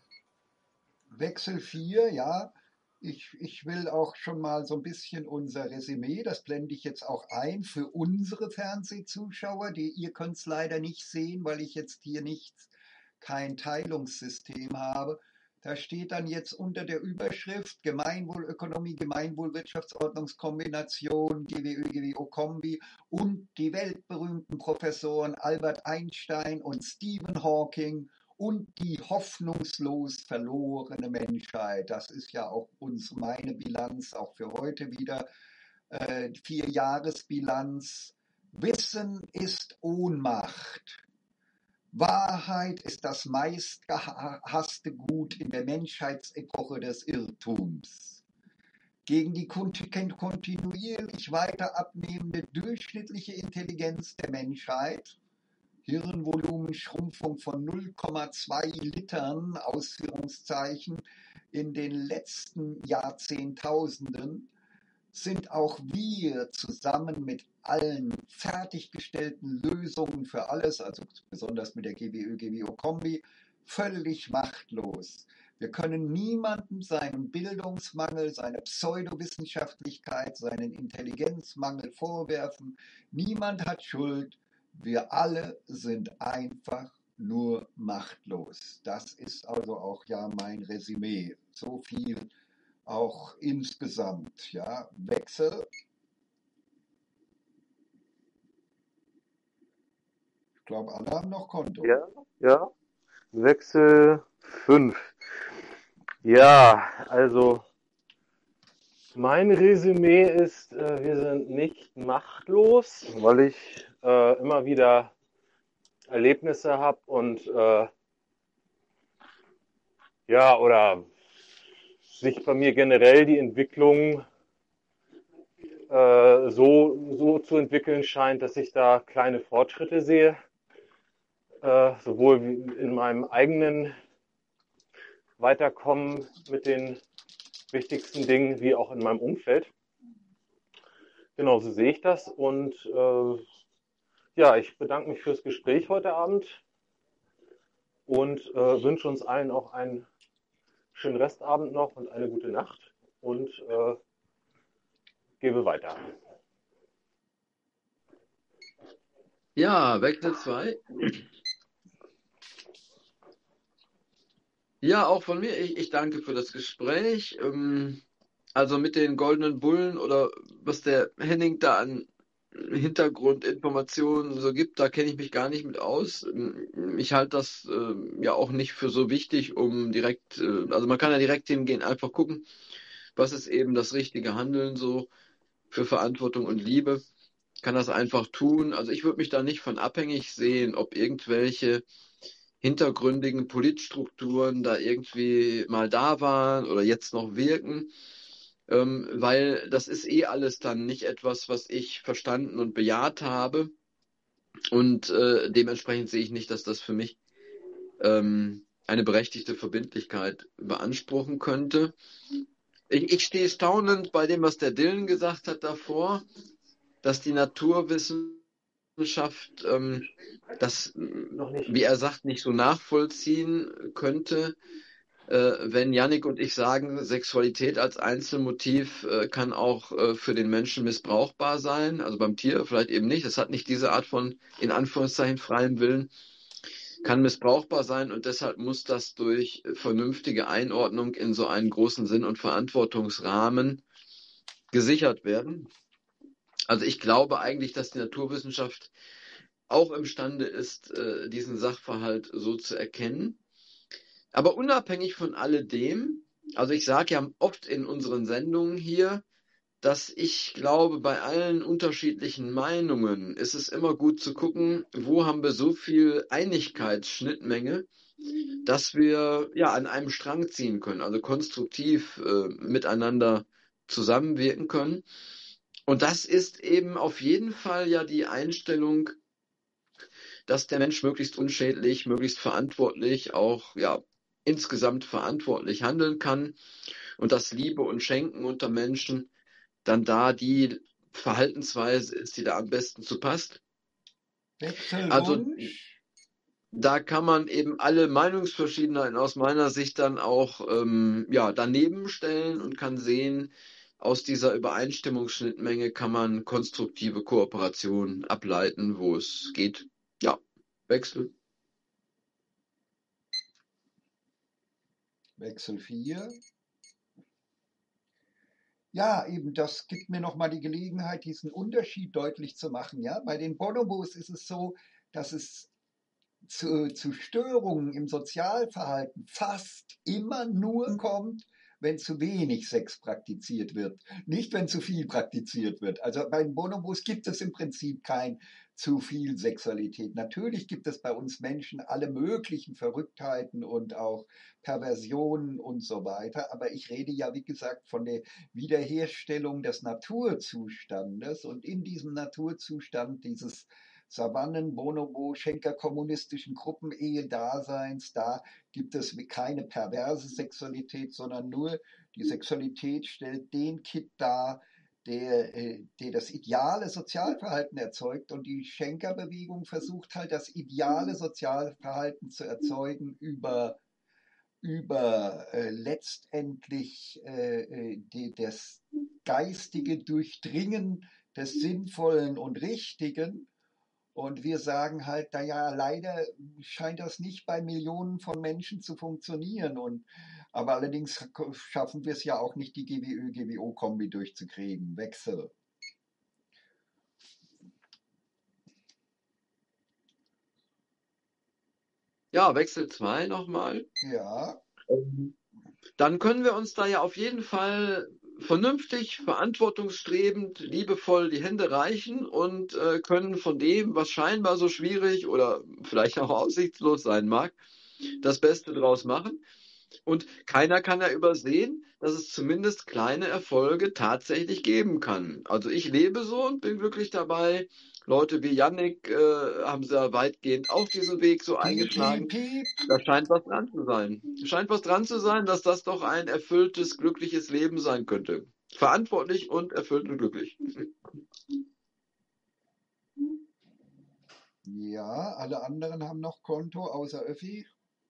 Wechsel vier, ja. Ich, ich will auch schon mal so ein bisschen unser Resümee, das blende ich jetzt auch ein für unsere Fernsehzuschauer, die ihr könnt es leider nicht sehen, weil ich jetzt hier nicht kein Teilungssystem habe. Da steht dann jetzt unter der Überschrift Gemeinwohlökonomie, Gemeinwohlwirtschaftsordnungskombination, G W Ö, G W O-Kombi und die weltberühmten Professoren Albert Einstein und Stephen Hawking und die hoffnungslos verlorene Menschheit. Das ist ja auch uns, meine Bilanz, auch für heute wieder, äh, Vierjahresbilanz. Wissen ist Ohnmacht. Wahrheit ist das meistgehasste Gut in der Menschheitsepoche des Irrtums. Gegen die kontinuierlich weiter abnehmende durchschnittliche Intelligenz der Menschheit, Hirnvolumenschrumpfung von null Komma zwei Litern, Ausführungszeichen, in den letzten Jahrzehntausenden, sind auch wir zusammen mit allen fertiggestellten Lösungen für alles, also besonders mit der G W Ö, G W O-Kombi, völlig machtlos. Wir können niemandem seinen Bildungsmangel, seine Pseudowissenschaftlichkeit, seinen Intelligenzmangel vorwerfen. Niemand hat Schuld. Wir alle sind einfach nur machtlos. Das ist also auch ja mein Resümee. So viel auch insgesamt, ja, Wechsel. Ich glaube, alle haben noch Konto. Ja, ja. Wechsel fünf. Ja, also mein Resümee ist, äh, wir sind nicht machtlos, weil ich äh, immer wieder Erlebnisse habe und äh, ja, oder sich bei mir generell die Entwicklung äh, so, so zu entwickeln scheint, dass ich da kleine Fortschritte sehe, äh, sowohl in meinem eigenen Weiterkommen mit den wichtigsten Dingen wie auch in meinem Umfeld. Genau, so sehe ich das und äh, ja, ich bedanke mich fürs Gespräch heute Abend und äh, wünsche uns allen auch einen schönen Restabend noch und eine gute Nacht und äh, gebe weiter. Ja, Wechsel zwei. Ja, auch von mir. Ich, ich danke für das Gespräch. Ähm, also mit den goldenen Bullen oder was der Henning da an Hintergrundinformationen so gibt, da kenne ich mich gar nicht mit aus. Ähm, Ich halte das äh, ja auch nicht für so wichtig, um direkt, äh, also man kann ja direkt hingehen, einfach gucken. was ist eben das richtige Handeln so für Verantwortung und Liebe, kann das einfach tun. Also ich würde mich da nicht von abhängig sehen, ob irgendwelche hintergründigen Politstrukturen da irgendwie mal da waren oder jetzt noch wirken, ähm, weil das ist eh alles dann nicht etwas, was ich verstanden und bejaht habe. Und äh, dementsprechend sehe ich nicht, dass das für mich ähm, eine berechtigte Verbindlichkeit beanspruchen könnte. Ich, ich stehe staunend bei dem, was der Dylan gesagt hat davor, dass die Naturwissenschaft ähm, das, wie er sagt, nicht so nachvollziehen könnte, äh, wenn Yannick und ich sagen, Sexualität als Einzelmotiv äh, kann auch äh, für den Menschen missbrauchbar sein, also beim Tier vielleicht eben nicht. Es hat nicht diese Art von, in Anführungszeichen, freiem Willen, kann missbrauchbar sein und deshalb muss das durch vernünftige Einordnung in so einen großen Sinn- und Verantwortungsrahmen gesichert werden. Also ich glaube eigentlich, dass die Naturwissenschaft auch imstande ist, diesen Sachverhalt so zu erkennen. Aber unabhängig von alledem, also ich sage ja oft in unseren Sendungen hier, dass ich glaube, bei allen unterschiedlichen Meinungen ist es immer gut zu gucken, wo haben wir so viel Einigkeitsschnittmenge, dass wir ja an einem Strang ziehen können, also konstruktiv äh, miteinander zusammenwirken können. Und das ist eben auf jeden Fall ja die Einstellung, dass der Mensch möglichst unschädlich, möglichst verantwortlich, auch ja insgesamt verantwortlich handeln kann und dass Liebe und Schenken unter Menschen dann da die Verhaltensweise ist, die da am besten zu passt. Also da kann man eben alle Meinungsverschiedenheiten aus meiner Sicht dann auch ähm, ja, daneben stellen und kann sehen, aus dieser Übereinstimmungsschnittmenge kann man konstruktive Kooperation ableiten, wo es geht. Ja, Wechsel. Wechsel vier. Ja, eben, das gibt mir nochmal die Gelegenheit, diesen Unterschied deutlich zu machen. Ja, bei den Bonobos ist es so, dass es zu, zu Störungen im Sozialverhalten fast immer nur kommt, wenn zu wenig Sex praktiziert wird, nicht wenn zu viel praktiziert wird. Also bei den Bonobos gibt es im Prinzip kein zu viel Sexualität. Natürlich gibt es bei uns Menschen alle möglichen Verrücktheiten und auch Perversionen und so weiter, aber ich rede ja, wie gesagt, von der Wiederherstellung des Naturzustandes und in diesem Naturzustand dieses Savannen-, Bonobo-, Schenker-kommunistischen Gruppenehe-Daseins, da gibt es keine perverse Sexualität, sondern nur die Sexualität stellt den Kit dar, der, der das ideale Sozialverhalten erzeugt, und die Schenker-Bewegung versucht halt das ideale Sozialverhalten zu erzeugen über über äh, letztendlich äh, die, das geistige Durchdringen des Sinnvollen und Richtigen. Und wir sagen halt, naja, leider scheint das nicht bei Millionen von Menschen zu funktionieren. Und, aber allerdings schaffen wir es ja auch nicht, die G W Ö-G W O-Kombi durchzukriegen. Wechsel. Ja, Wechsel zwei nochmal. Ja. Dann können wir uns da ja auf jeden Fall vernünftig, verantwortungsstrebend, liebevoll die Hände reichen und äh, können von dem, was scheinbar so schwierig oder vielleicht auch aussichtslos sein mag, das Beste draus machen. Und keiner kann ja übersehen, dass es zumindest kleine Erfolge tatsächlich geben kann. Also ich lebe so und bin glücklich dabei. Leute wie Yannick äh, haben sehr weitgehend auch diesen Weg so eingeschlagen. Piep, piep, piep. Da scheint was dran zu sein. Scheint was dran zu sein, dass das doch ein erfülltes, glückliches Leben sein könnte. Verantwortlich und erfüllt und glücklich. Ja, alle anderen haben noch Konto, außer Öffi.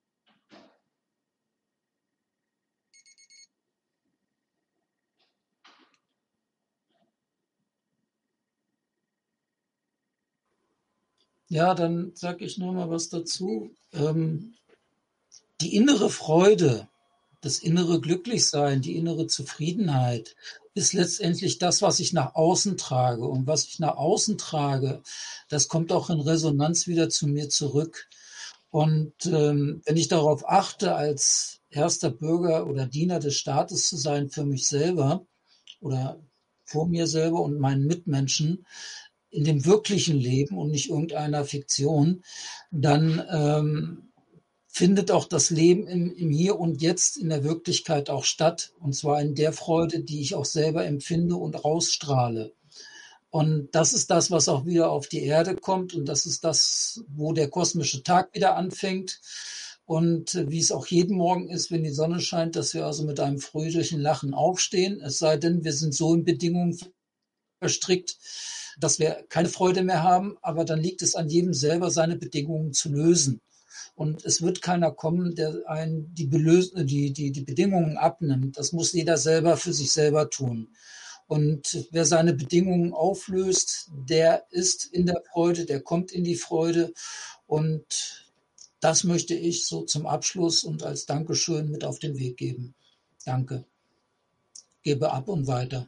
Ja, dann sage ich noch mal was dazu. Ähm, die innere Freude, das innere Glücklichsein, die innere Zufriedenheit ist letztendlich das, was ich nach außen trage. Und was ich nach außen trage, das kommt auch in Resonanz wieder zu mir zurück. Und ähm, wenn ich darauf achte, als erster Bürger oder Diener des Staates zu sein für mich selber oder vor mir selber und meinen Mitmenschen in dem wirklichen Leben und nicht irgendeiner Fiktion, dann ähm, findet auch das Leben im, im Hier und Jetzt in der Wirklichkeit auch statt. Und zwar in der Freude, die ich auch selber empfinde und rausstrahle. Und das ist das, was auch wieder auf die Erde kommt. Und das ist das, wo der kosmische Tag wieder anfängt. Und wie es auch jeden Morgen ist, wenn die Sonne scheint, dass wir also mit einem fröhlichen Lachen aufstehen. Es sei denn, wir sind so in Bedingungen verstrickt, dass wir keine Freude mehr haben. Aber dann liegt es an jedem selber, seine Bedingungen zu lösen. Und es wird keiner kommen, der einen die, Belös- die, die, die Bedingungen abnimmt. Das muss jeder selber für sich selber tun. Und wer seine Bedingungen auflöst, der ist in der Freude, der kommt in die Freude. Und das möchte ich so zum Abschluss und als Dankeschön mit auf den Weg geben. Danke. Gebe ab und weiter.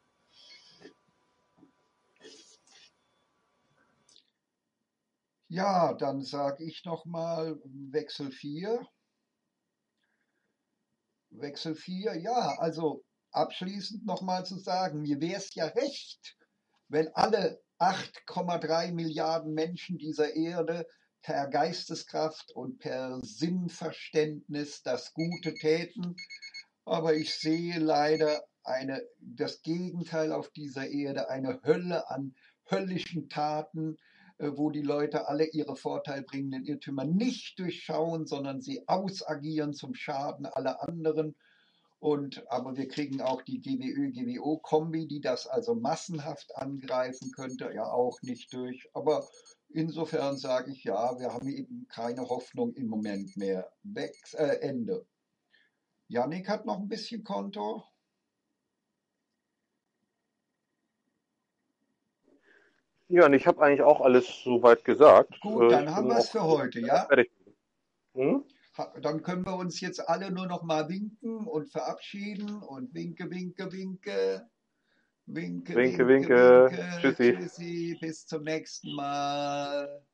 Ja, dann sage ich nochmal Wechsel vier. Wechsel vier, ja, also abschließend nochmal zu sagen, mir wäre es ja recht, wenn alle acht Komma drei Milliarden Menschen dieser Erde per Geisteskraft und per Sinnverständnis das Gute täten. Aber ich sehe leider eine, das Gegenteil auf dieser Erde, eine Hölle an höllischen Taten, äh, wo die Leute alle ihre vorteilbringenden Irrtümer nicht durchschauen, sondern sie ausagieren zum Schaden aller anderen. Und, aber wir kriegen auch die G W Ö-G W O-Kombi, die das also massenhaft angreifen könnte, ja auch nicht durch. Aber insofern sage ich ja, wir haben eben keine Hoffnung im Moment mehr. Weg, äh, Ende. Jannik hat noch ein bisschen Konto. Ja, und ich habe eigentlich auch alles soweit gesagt. Gut, Äh, dann Ich haben bin wir es auch für heute, ja? fertig. Hm? Ha- Dann können wir uns jetzt alle nur noch mal winken und verabschieden und winke, winke, winke. Winke, Winke, winke, winke. winke. Tschüssi. Tschüssi, bis zum nächsten Mal.